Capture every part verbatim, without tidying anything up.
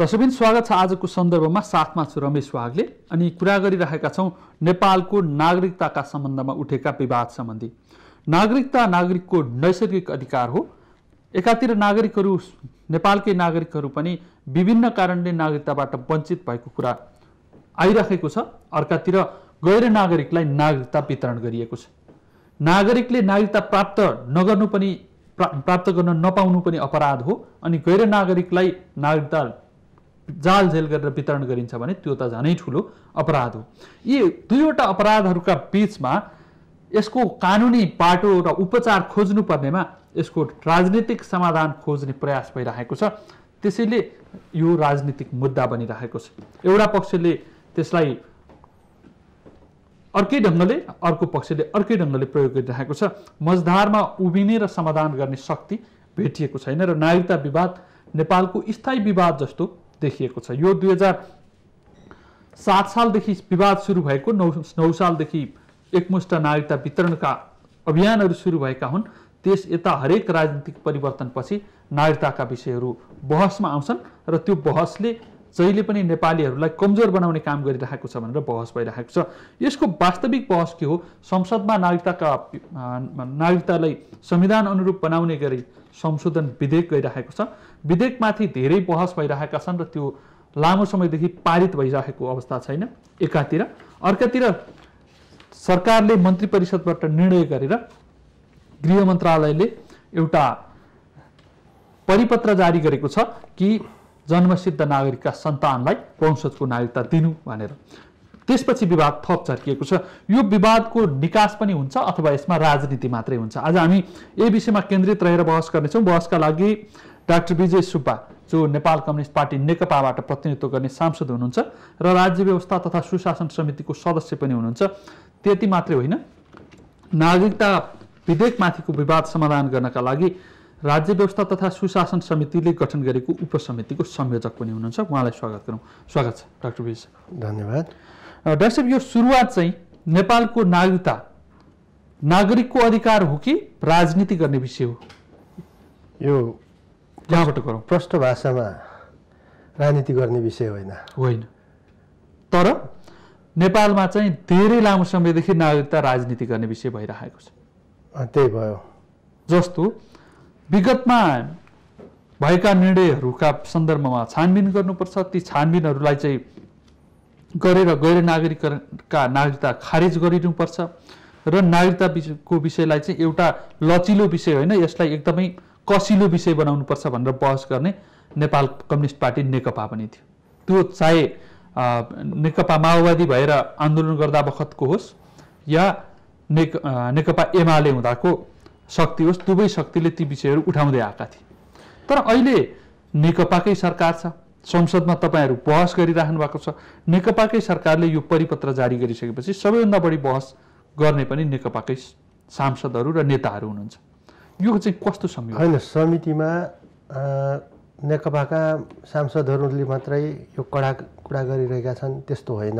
दर्शकबिन स्वागत छ आजको सन्दर्भमा। साथमा छु रमेश वागले अनि कुरा गरिरहेका छौँ नेपालको नागरिकताका सम्बन्धमा उठेका विवाद सम्बन्धी। नागरिकता नागरिकको नैसर्गिक अधिकार हो। एकातिर नागरिकहरू नेपालकै नागरिकहरू पनि विभिन्न कारणले नागरिकताबाट वञ्चित भएको कुरा आइरहेको छ। अर्कातिर गैर नागरिकलाई नागरिकता वितरण गरिएको छ। नागरिकले नागरिकता प्राप्त नगर्नु पनि प्राप्त गर्न नपाउनु पनि अपराध हो अनि गैर नागरिकलाई नागरिकता जाल जेल गरेर वितरण गरिन्छ भने त्यो त झनै ठुलो अपराध हो। यी दुईवटा अपराधहरूका बीचमा यसको कानुनी बाटो र उपचार खोज्नु पर्नेमा यसको राजनीतिक समाधान खोज्ने प्रयास भइरहेको छ। त्यसैले यो राजनीतिक मुद्दा बनिरहेको छ। एउटा पक्षले त्यसलाई अर्कै ढङ्गले, अर्को पक्षले अर्कै ढङ्गले प्रयोग गरिरहेको छ। मझधारमा उभिने र समाधान गर्ने शक्ति भेटिएको छैन र नागरिकता विवाद नेपालको स्थायी विवाद जस्तो देखिएको छ। यो दुई हजार सात सालदेखि विवाद सुरु भएको, नौ नौ सालदेखि एकमुष्ट नागरिकता वितरणका अभियानहरू सुरु भएका हुन्। त्यस यता हरेक राजनीतिक परिवर्तनपछि नागरिकताका विषयहरू बहसमा आउँछन् र त्यो बहसले जहिले पनि नेपालीहरूलाई कमजोर बनाउने काम गरिरहेको छ भनेर बहस भइरहेको छ। यसको वास्तविक बहस के हो? संसदमा नागरिकताका नागरिकतालाई संविधान अनुरूप बनाउने गरी संशोधन विधेयक गइरहेको छ। विधेयकमाथि धेरै बहस भइरहेका छन् र त्यो लामो समयदेखि पारित भइरहेको अवस्था छैन एकातिर। अर्कातिर सरकारले मन्त्री परिषदबाट निर्णय गरेर गृह मन्त्रालयले एउटा परिपत्र जारी गरेको छ कि जन्मसिद्ध नागरिकका सन्तानलाई वंशजको नागरिकता दिनु भनेर। त्यसपछि विवाद थप चर्किएको छ। यो विवादको निकास पनि हुन्छ अथवा यसमा राजनीति मात्रै हुन्छ। आज हामी यही विषयमा केन्द्रित रहेर बहस गर्नेछौँ। बहसका लागि डाक्टर विजय सुब्बा, जो नेपाल कम्युनिस्ट पार्टी नेकपाबाट प्रतिनिधित्व गर्ने सांसद हुनुहुन्छ र राज्य व्यवस्था तथा सुशासन समितिको सदस्य पनि हुनुहुन्छ। त्यति मात्रै होइन, नागरिकता विधेयकमाथिको विवाद समाधान गर्नका लागि राज्य व्यवस्था तथा सुशासन समितिले गठन गरेको उपसमितिको संयोजक पनि हुनुहुन्छ। उहाँलाई स्वागत गरौँ। स्वागत छ डाक्टर विजय। धन्यवाद। डाक्टर साहब, यो सुरुवात चाहिँ नेपालको नागरिकता नागरिकको अधिकार हो कि राजनीति गर्ने विषय हो? यो यहाँबाट गरौँ। प्रष्ट भाषामा राजनीति गर्ने विषय होइन होइन तर नेपालमा चाहिँ धेरै लामो समयदेखि नागरिकता राजनीति गर्ने विषय भइरहेको छ। त्यही भयो। जस्तो विगतमा भएका निर्णयहरूका सन्दर्भमा छानबिन गर्नुपर्छ। ती छानबिनहरूलाई चाहिँ गरेर गैर नागरिकका नागरिकता खारेज गरिनुपर्छ र नागरिकताको विषयलाई चाहिँ एउटा लचिलो विषय होइन, यसलाई एकदमै कसिलो विषय बनाउनुपर्छ भनेर बहस गर्ने नेपाल कम्युनिस्ट पार्टी नेकपा पनि थियो। त्यो चाहे नेकपा माओवादी भएर आन्दोलन गर्दा बखतको होस् या नेक नेकपा एमाले हुँदाको शक्ति होस्, दुवै शक्तिले ती विषयहरू उठाउँदै आएका थिए। तर अहिले नेकपाकै सरकार छ, संसदमा तपाईँहरू बहस गरिराख्नु भएको छ। नेकपाकै सरकारले यो परिपत्र जारी गरिसकेपछि सबैभन्दा बढी बहस गर्ने पनि नेकपाकै सांसदहरू र नेताहरू हुनुहुन्छ। यो चाहिँ कस्तो संयोग? होइन, समितिमा नेकपाका सांसदहरूले मात्रै यो कडा कुरा गरिरहेका छन् त्यस्तो होइन।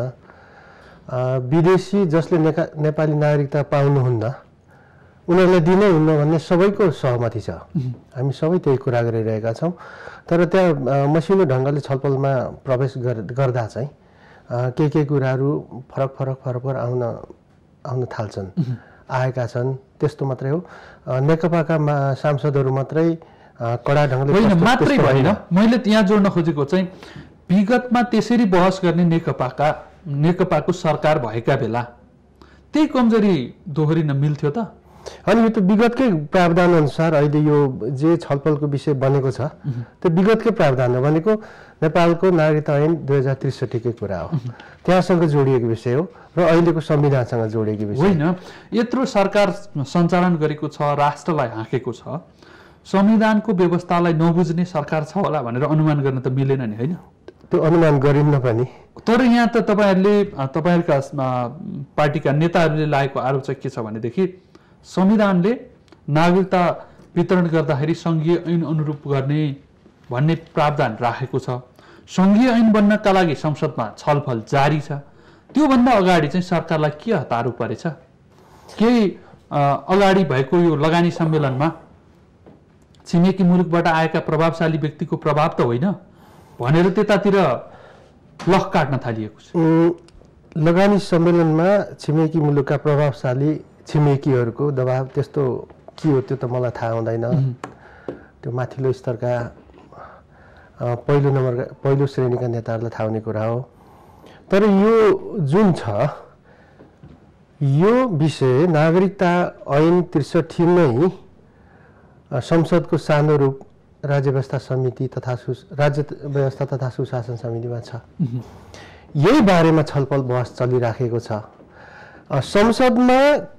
विदेशी जसले नेका नेपाली नागरिकता पाउनुहुन्न उनीहरूलाई दिनै हुन्न भन्ने सबैको सहमति छ। हामी सबै त्यही कुरा गरिरहेका छौँ। तर त्यहाँ मसिनो ढङ्गले छलफलमा प्रवेश गर्दा चाहिँ केही केही कुराहरू फरक फरक फरक आउन आउन थाल्छन्, आएका छन्। त्यस्तो मात्रै हो। नेकपाका सांसदहरू मात्रै कडा ढङ्गले होइन मात्रै भएन। मैले यहाँ जोड्न खोजेको चाहिँ विगतमा त्यसरी बहस गर्ने नेकपाका नेकपाको सरकार भएका बेला त्यही कमजोरी दोहोरिन मिल्थ्यो त? अनि यो त विगतकै प्रावधान अनुसार अहिले यो जे छलफलको विषय बनेको छ त्यो विगतकै प्रावधान हो। भनेको नेपालको नागरिकता ऐन दुई हजार त्रिसठीकै कुरा हो, त्यहाँसँग जोडिएको विषय हो र अहिलेको संविधानसँग जोडिएको विषय होइन। यत्रो सरकार सञ्चालन गरेको छ, राष्ट्रलाई हाँकेको छ, संविधानको व्यवस्थालाई नबुझ्ने सरकार छ होला भनेर अनुमान गर्न त मिलेन नि, होइन? त्यो अनुमान गरिन्न पनि। तर यहाँ त तपाईँहरूले तपाईँहरूका पार्टीका नेताहरूले लागेको आरोप चाहिँ के छ भनेदेखि संविधानले नागरिकता वितरण गर्दाखेरि सङ्घीय ऐन अनुरूप गर्ने भन्ने प्रावधान राखेको छ। सङ्घीय ऐन बन्नका लागि संसदमा छलफल जारी छ। त्योभन्दा अगाडि चाहिँ सरकारलाई के हतारो परेछ? केही अगाडि भएको यो लगानी सम्मेलनमा छिमेकी मुलुकबाट आएका प्रभावशाली व्यक्तिको प्रभाव त होइन, भनेर त्यतातिर लख काट्न थालिएको छ। लगानी सम्मेलनमा छिमेकी मुलुकका प्रभावशाली छिमेकीहरूको दबाब त्यस्तो के हो त्यो त मलाई थाहा हुँदैन। त्यो माथिल्लो स्तरका पहिलो नम्बरका पहिलो श्रेणीका नेताहरूलाई थाहा हुने कुरा हो। तर यो जुन छ यो विषय नागरिकता ऐन त्रिसठी नै संसदको सानो रूप राज्य व्यवस्था समिति तथा राज्य व्यवस्था तथा सुशासन समितिमा छ। यही बारेमा छलफल बहस चलिराखेको छ। संसदमा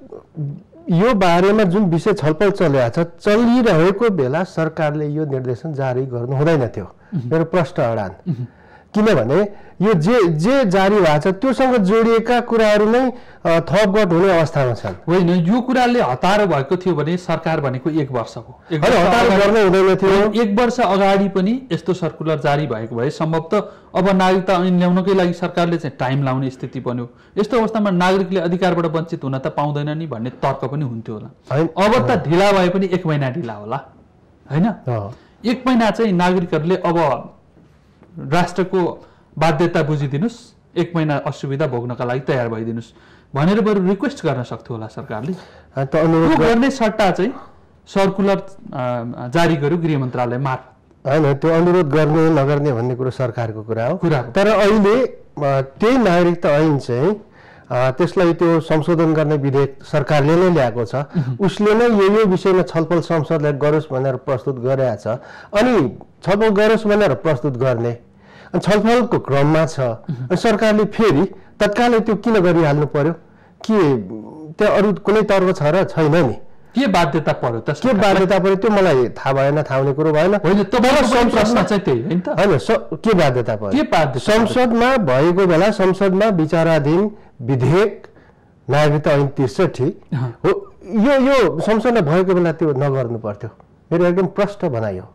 यो बारेमा जुन विषय छलफल चलिरहेको छ चलिरहेको बेला सरकारले यो निर्देशन जारी गर्नु हुँदैन थियो। मेरो प्रश्न अडान, किनभने यो जे जे जारी भएको छ त्योसँग जोडिएका कुराहरू नै थपगट हुने अवस्थामा छन्। होइन, यो कुराले हतार भएको थियो भने सरकार भनेको एक वर्ष हो, हतार गर्नै हुँदैन थियो। एक वर्ष अगाडि पनि यस्तो सर्कुलर जारी भएको भए सम्भवतः अब नागरिकता ऐन ल्याउनकै लागि सरकारले चाहिँ टाइम लाउने स्थिति बन्यो। यस्तो अवस्थामा नागरिकले अधिकारबाट वञ्चित हुन त पाउँदैन नि भन्ने तर्क पनि हुन्थ्यो होला। अब त ढिला भए पनि एक महिना ढिला होला, होइन? एक महिना चाहिँ नागरिकहरूले अब राष्ट्रको बाध्यता बुझिदिनुस्, एक महिना असुविधा भोग्नका लागि तयार भइदिनुस् भनेर बरु रिक्वेस्ट गर्न सक्थ्यो होला सरकारले। त्यो गर्ने सट्टा चाहिँ सर्कुलर जारी गर्यो गृह मन्त्रालय मार्फत। होइन, त्यो अनुरोध गर्ने नगर्ने भन्ने कुरो सरकारको कुरा हो। कुरा तर अहिले त्यही नागरिकता ऐन चाहिँ त्यसलाई त्यो संशोधन गर्ने विधेयक सरकारले नै ल्याएको छ। उसले नै यो यो विषयमा छलफल संसदले गरोस् भनेर प्रस्तुत गरेको छ। अनि छलफल गरोस् भनेर प्रस्तुत गर्ने छलफलको क्रममा छ। अनि सरकारले फेरि तत्कालै त्यो किन गरिहाल्नु पर्यो? के त्यो अरू कुनै तर्क छ र छैन नि? के बाध्यता पर्यो त? के बाध्यता पर्यो त्यो मलाई थाहा भएन, थाहा हुने कुरो भएन। होइन, तपाईँको प्रश्न चाहिँ त्यही होइन त? होइन, के बाध्यता पर्यो? के बाध्यता? संसदमा भएको बेला संसदमा विचाराधीन विधेयक नागरिकता ऐन त्रिसठी हो, यो यो संसदमा भएको बेला त्यो नगर्नु पर्थ्यो। मेरो एकदम प्रश्न बनायो।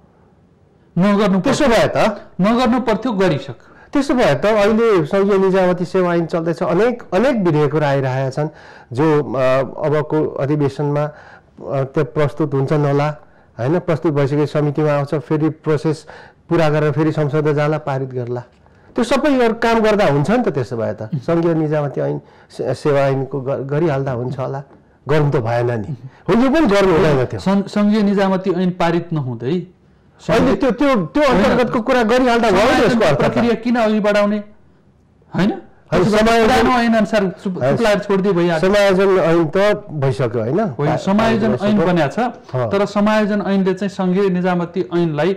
नगर्नु त्यसो भए त नगर्नु पर्थ्यो, गरिसक्यो। त्यसो भए त अहिले संघीय निजामती सेवा ऐन चल्दैछ, अनेक अनेक विधेयकहरू आइरहेका छन् जो अबको अधिवेशनमा त्यो प्रस्तुत हुन्छन् होला, होइन? प्रस्तुत भइसके समितिमा आउँछ, फेरि प्रोसेस पुरा गरेर फेरि संसदमा जाला, पारित गर्ला। त्यो सबै काम गर्दा हुन्छ नि त? त्यसो भए त संघीय निजामती ऐन सेवा ऐनको गरिहाल्दा हुन्छ होला। गर्नु त भएन नि? हो, यो पनि गर्नु हुँदैन थियो। संघीय निजामती ऐन पारित नहुँदै अहिले त्यो त्यो त्यो अन्तर्गतको कुरा गरिहाल्दा भयो। त्यसको अर्थ प्रक्रिया किन अघि बढाउने? होइन, समायोजन ऐन त भइसक्यो, होइन? समायोजन ऐन बन्या छ, तर समायोजन ऐनले चाहिँ संघीय निजामती ऐनलाई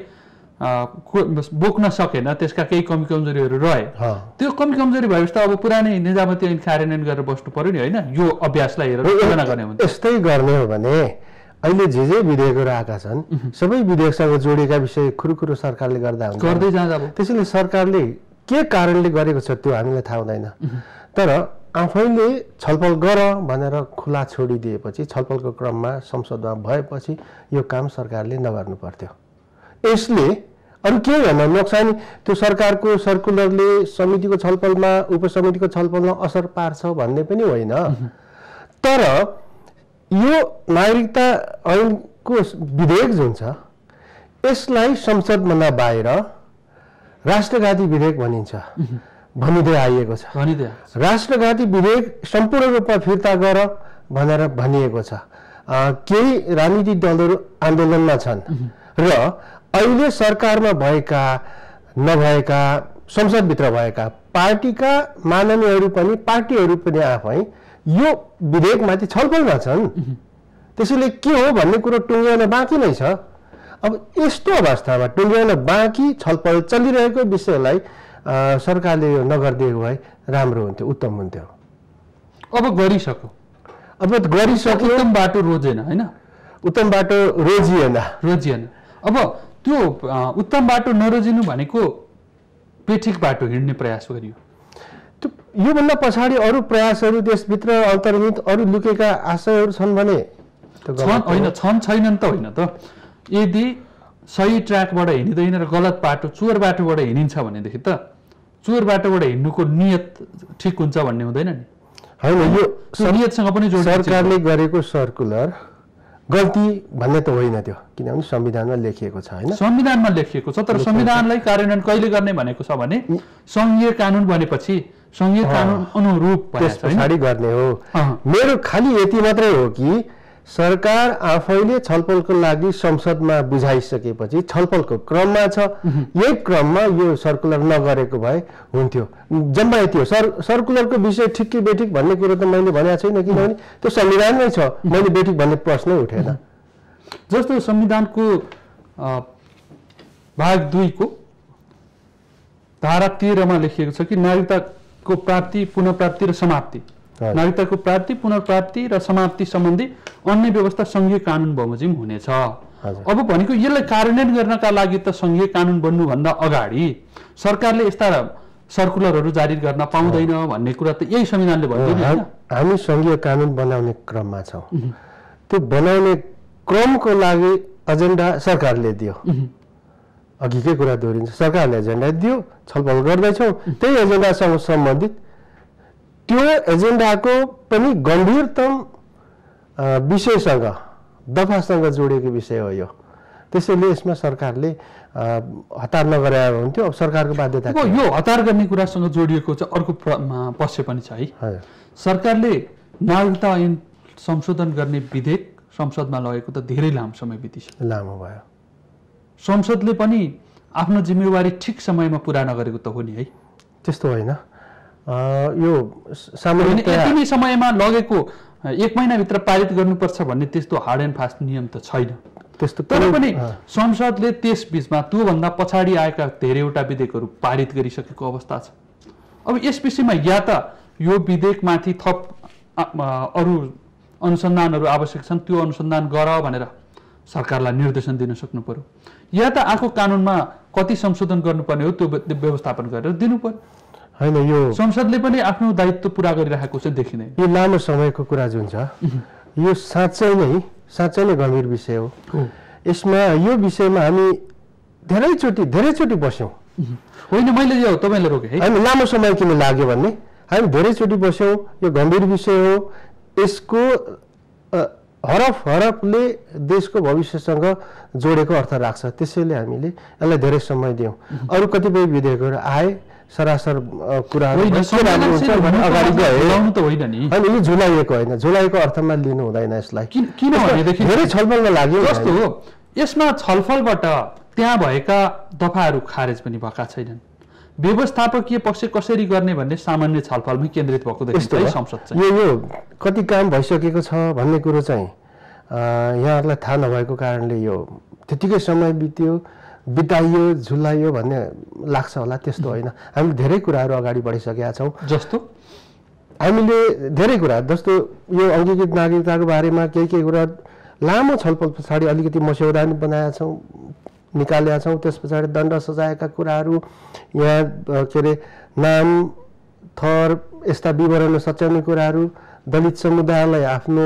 बोक्न सकेन। त्यसका केही कमी कमजोरीहरू रहे। त्यो कमी कमजोरी भएपछि त अब पुरानै निजामती ऐन कार्यान्वयन गरेर बस्नु पर्यो नि, होइन? यो अभ्यासलाई हेरेर तुलना गर्ने हो। यस्तै गर्ने हो भने अहिले जे जे विधेयकहरू आएका छन् सबै विधेयकसँग जोडिएका विषय खुरुखुरु सरकारले गर्दा हुन्छ, गर्दै जाँदा। त्यसैले सरकारले के कारणले गरेको छ त्यो हामीलाई थाहा हुँदैन। तर आफैले छलफल गर भनेर खुला छोडिदिएपछि, छलफलको क्रममा संसदमा भएपछि यो काम सरकारले नगर्नु पर्थ्यो। यसले अरू के होइन, नोक्सानी त्यो सरकारको सर्कुलरले समितिको छलफलमा उपसमितिको छलफलमा असर पार्छ भन्ने पनि होइन। तर यो नागरिकता ऐनको विधेयक जुन छ यसलाई संसदभन्दा बाहिर राष्ट्रघाती विधेयक भनिन्छ, भनिँदै आइएको छ। राष्ट्रघाती विधेयक सम्पूर्ण रूपमा फिर्ता गर भनेर भनिएको छ। केही राजनीतिक दलहरू आन्दोलनमा छन् र अहिले सरकारमा भएका नभएका संसदभित्र भएका पार्टीका माननीयहरू पनि पार्टीहरू पनि आफै यो विधेयकमाथि छलफलमा छन्। त्यसैले के हो भन्ने कुरो टुङ्ग्याउन बाँकी नै छ। अब यस्तो अवस्थामा टुङ्ग्याउन बाँकी छलफल चलिरहेको विषयलाई सरकारले यो नगरिदिएको भए राम्रो हुन्थ्यो, उत्तम हुन्थ्यो। अब गरिसक्यो, अब गरिसक्यो। उत्तम बाटो रोजेन, होइन? उत्तम बाटो रोजिएन रोजिएन अब त्यो उत्तम बाटो नरोजिनु भनेको पेठिक बाटो हिँड्ने प्रयास गरियो। योभन्दा पछाडि अरू प्रयासहरू देशभित्र अन्तर्निहित अरू लुकेका आशयहरू छन् भने होइन, छन् छैनन् त होइन त। यदि सही ट्र्याकबाट हिँडिँदैन र गलत बाटो चोर बाटोबाट हिँडिन्छ भनेदेखि त चोर बाटोबाट हिँड्नुको नियत ठिक हुन्छ भन्ने हुँदैन नि? होइन, यो नियतसँग पनि जोड। सरकारले गरेको सर्कुलर गल्ती भन्ने त होइन त्यो, किनभने संविधानमा लेखिएको छ हैन, संविधानमा लेखिएको छ। तर संविधानलाई कार्यान्वयन कहिले गर्ने भनेको छ भने संघीय कानुन बनेपछि संघीय कानुन अनुरूप त्यस पछाडि गर्ने हो। मेरो खाली यति मात्रै हो कि सरकार आफैले छलफलको लागि संसदमा बुझाइसकेपछि छलफलको क्रममा छ, यही क्रममा यो सर्कुलर नगरेको भए हुन्थ्यो। जम्मा यति हो। सर सर्कुलरको विषय ठिक कि बेठिक भन्ने कुरो त मैले भनेको छैन, किनभने त्यो संविधानमै छ, मैले बेठिक भन्ने प्रश्नै उठेन। जस्तो संविधानको भाग दुईको धारा तेह्रमा लेखिएको छ कि नागरिकताको प्राप्ति, पुनर्प्राप्ति र समाप्ति, नागरिकताको प्राप्ति, पुनर्प्राप्ति र समाप्ति सम्बन्धी अन्य व्यवस्था संघीय कानुन बमोजिम हुनेछ। अब भनेको यसलाई कार्यान्वयन गर्नका लागि त संघीय कानुन बन्नुभन्दा अगाडि सरकारले यस्ता सर्कुलरहरू जारी गर्न पाउँदैन भन्ने कुरा त यही संविधानले भन्दैन हैन। हामी संघीय कानुन बनाउने क्रममा छौं। त्यो बनाउने क्रमको लागि एजेन्डा सरकारले दियो। अघिकै कुरा दोहोरिन्छ, सरकारले एजेन्डा दियो, छलफल गर्दैछौँ, त्यही एजेन्डासँग सम्बन्धित त्यो एजेन्डाको पनि गम्भीरतम विषयसँग दफासँग जोडिएको विषय हो यो। त्यसैले यसमा सरकारले हतार नगरे हुन्थ्यो। अब सरकारको बाध्यता हो। यो हतार गर्ने कुरासँग जोडिएको चाहिँ अर्को पक्ष पनि छ है। सरकारले नागरिकता ऐन संशोधन गर्ने विधेयक संसदमा लगेको त धेरै लामो समय बितिसक्यो, लामो भयो। संसदले पनि आफ्नो जिम्मेवारी ठिक समयमा पुरा नगरेको त हो नि है। त्यस्तो होइन, यो सामान्यतया यति नै समयमा लगेको एक महिनाभित्र पारित गर्नुपर्छ भन्ने त्यस्तो हार्ड एन्ड फास्ट नियम त छैन। त्यस्तो तर पनि संसदले त्यस बीचमा त्योभन्दा पछाडि आएका धेरैवटा विधेयकहरू पारित गरिसकेको अवस्था छ। अब यस विषयमा या त यो विधेयकमाथि थप अरू अनुसन्धानहरू आवश्यक छन्, त्यो अनुसन्धान गर भनेर सरकारलाई निर्देशन दिन सक्नु पर्यो, या त आएको कानुनमा कति संशोधन गर्नुपर्ने हो त्यो व्यवस्थापन गरेर दिनु पर्यो हैन। यो संसदले पनि आफ्नो दायित्व पुरा गरिरहेको चाहिँ देखिँदैन। यो लामो समयको कुरा जुन छ यो साँच्चै नै साँच्चै नै गम्भीर विषय हो। यसमा यो विषयमा हामी धेरैचोटि धेरैचोटि बस्यौँ। होइन, मैले यो तपाईँले रोकेँ है, हामी लामो समय किन लाग्यो भन्ने, हामी धेरैचोटि बस्यौँ। यो गम्भीर विषय हो। यसको हरफ हरफले देशको भविष्यसँग जोडेको अर्थ राख्छ। त्यसैले हामीले यसलाई धेरै समय दियौँ। अरू कतिपय विधेयकहरू आए, सरासर कुराहरू अगाडि गए, अनि यो झुलाइएको होइन, झुलाइएको अर्थमा लिनु हुँदैन यसलाई। किनभनेदेखि धेरै छलफलमा लाग्यो। जस्तो हो, यसमा छलफलबाट त्यहाँ भएका दफाहरू खारेज पनि भएका छैनन्। व्यवस्थापकीय पक्ष कसरी गर्ने भन्ने सामान्य छलफलमै केन्द्रित भएको देखिन्छ है संसद चाहिँ। यो यो कति काम भइसकेको छ भन्ने कुरो चाहिँ यहाँहरूलाई थाहा नभएको कारणले यो त्यतिकै समय बित्यो, बिताइयो, झुलाइयो भन्ने लाग्छ होला। त्यस्तो होइन, हामीले धेरै कुराहरू अगाडि बढिसकेका छौँ। जस्तो हामीले धेरै कुरा, जस्तो यो अङ्गीकृत नागरिकताको बारेमा केही केही कुरा लामो छलफल पछाडि अलिकति मस्यौदा पनि बनाएका छौँ, निकालेका छौँ। त्यस पछाडि दण्ड सजायका कुराहरू, यहाँ के अरे नाम थर यस्ता विवरण सच्याउने कुराहरू, दलित समुदायलाई आफ्नो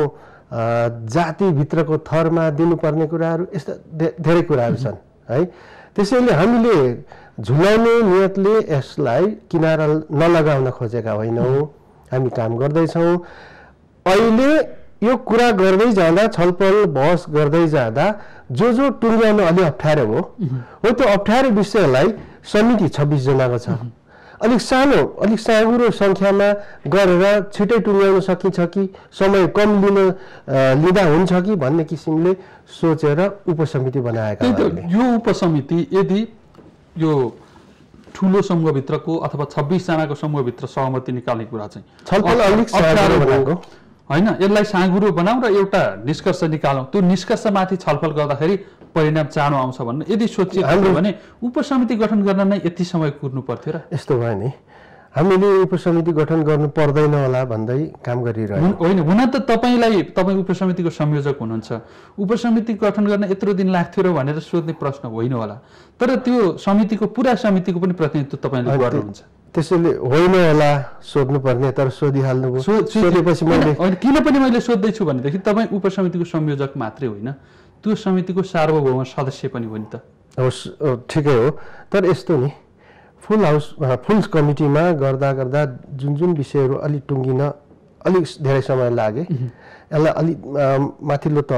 जातिभित्रको थरमा दिनुपर्ने कुराहरू, यस्ता धेरै कुराहरू छन् है। त्यसैले हामीले झुलाउने नियतले यसलाई किनारा नलगाउन खोजेका होइनौँ, हामी काम गर्दैछौँ। अहिले यो कुरा गर्दै जाँदा, छलफल बहस गर्दै जाँदा जो जो टुङ्ग्याउनु अलि अप्ठ्यारो हो, हो त्यो अप्ठ्यारो विषयलाई समिति छब्बिस जनाको छ, अलिक सानो अलिक साँगुरो सङ्ख्यामा गरेर छिटै टुङ्ग्याउन सकिन्छ कि समय कम लिन लिँदा हुन्छ कि भन्ने किसिमले सोचेर उपसमिति बनाएका। यो उपसमिति यदि यो ठुलो समूहभित्रको अथवा छब्बिस जनाको समूहभित्र सहमति निकाल्ने कुरा चाहिँ छलफल अलिक साँगुरो बनाएको होइन, यसलाई साँगुरो बनाऊ र एउटा निष्कर्ष निकालौँ। त्यो निष्कर्षमाथि छलफल गर्दाखेरि परिणाम चाँडो आउँछ भन्ने यदि सोचिएको भने उपसमिति गठन गर्न नै यति समय कुर्नु पर्थ्यो र। यस्तो भयो नि, हामीले उपसमिति गठन गर्नु पर्दैन होला भन्दै काम गरिरहेको होइन। हुन त तपाईँलाई, तपाईँ उपसमितिको संयोजक हुनुहुन्छ, उपसमिति गठन गर्न यत्रो दिन लाग्थ्यो र भनेर सोध्ने प्रश्न होइन होला। तर त्यो समितिको पुरा समितिको पनि प्रतिनिधित्व तपाईँले गर्नुहुन्छ। त्यसैले होइन होला सोध्नुपर्ने, तर सोधिहाल्नु सोधेपछि मैले किन पनि मैले सोध्दैछु भनेदेखि तपाईँ उपसमितिको संयोजक मात्रै होइन, त्यो समितिको सार्वभौम सदस्य पनि हो नि त। अब ठिकै हो, तर यस्तो नि फुल हाउस फुल कमिटीमा गर्दा गर्दा जुन जुन विषयहरू अलिक टुङ्गिन अलिक धेरै समय लागे, यसलाई अलिक माथिल्लो त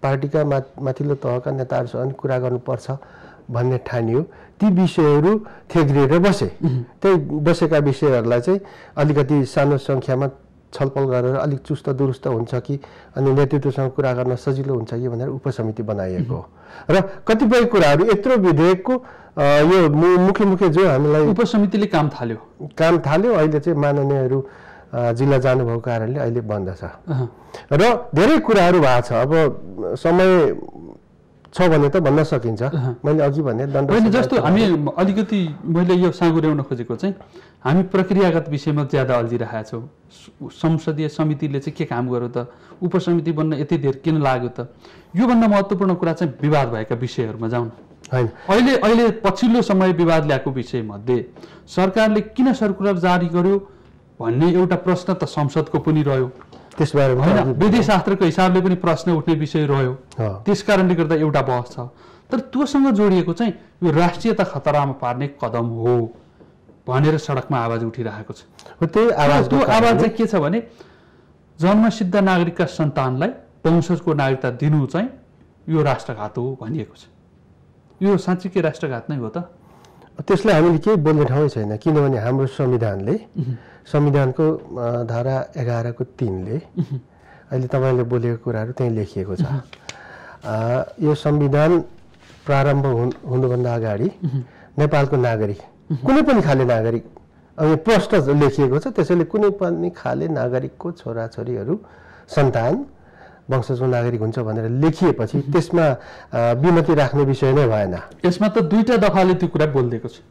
पार्टीका मा माथिल्लो तहका नेताहरूसँग कुरा गर्नुपर्छ भन्ने ठानियो। ती विषयहरू थेग्रिएर बसे। त्यही बसेका विषयहरूलाई चाहिँ अलिकति सानो सङ्ख्यामा छलफल गरेर अलिक चुस्त दुरुस्त हुन्छ कि अनि नेतृत्वसँग कुरा गर्न सजिलो हुन्छ कि भनेर उपसमिति बनाइएको हो। र कतिपय कुराहरू यत्रो विधेयकको यो मुख्य मुख्य जो हामीलाई उपसमितिले काम थाल्यो काम थाल्यो अहिले चाहिँ माननीयहरू जिल्ला जानुभएको कारणले अहिले बन्द छ र धेरै कुराहरू भएको छ। अब समय छ भने त भन्न सकिन्छ। मैले अघि भने दण्ड होइन जस्तो हामी अलिकति मैले यो साँगुर्याउन खोजेको चाहिँ हामी प्रक्रियागत विषयमा ज्यादा अल्झिरहेका छौँ। संसदीय समितिले चाहिँ के काम गर्यो त, उपसमिति बन्न यति धेर किन लाग्यो त, योभन्दा महत्त्वपूर्ण कुरा चाहिँ विवाद भएका विषयहरूमा जाउँ। होइन अहिले अहिले पछिल्लो समय विवाद ल्याएको विषयमध्ये सरकारले किन सर्कुलर जारी गर्यो भन्ने एउटा प्रश्न त संसदको पनि रह्यो। त्यसबारे होइन विधिशास्त्रको हिसाबले पनि प्रश्न उठ्ने विषय रह्यो। त्यस कारणले गर्दा एउटा बहस छ। तर त्योसँग जोडिएको चाहिँ यो राष्ट्रियता खतरामा पार्ने कदम हो भनेर सडकमा आवाज उठिरहेको छ। त्यही आवाज त्यो आवाज चाहिँ के छ भने जन्मसिद्ध नागरिकका सन्तानलाई वंशजको नागरिकता दिनु चाहिँ यो राष्ट्रघात हो भनिएको छ। यो साँच्चीकै राष्ट्रघात नै हो त? त्यसलाई हामीले केही बोल्ने ठाउँ छैन, किनभने हाम्रो संविधानले संविधानको धारा एघारको तीनले अहिले तपाईँले बोलेको कुराहरू त्यहीँ लेखिएको छ। यो संविधान प्रारम्भ हुनुभन्दा अगाडि नेपालको नागरिक कुनै पनि खाले नागरिक अब प्रश्न लेखिएको छ। त्यसैले कुनै पनि खाले नागरिकको छोराछोरीहरू सन्तान वंशजको नागरिक हुन्छ भनेर लेखिएपछि त्यसमा विमति राख्ने विषय नै भएन। यसमा त दुईटा दफाले त्यो कुरा बोलिदिएको छ।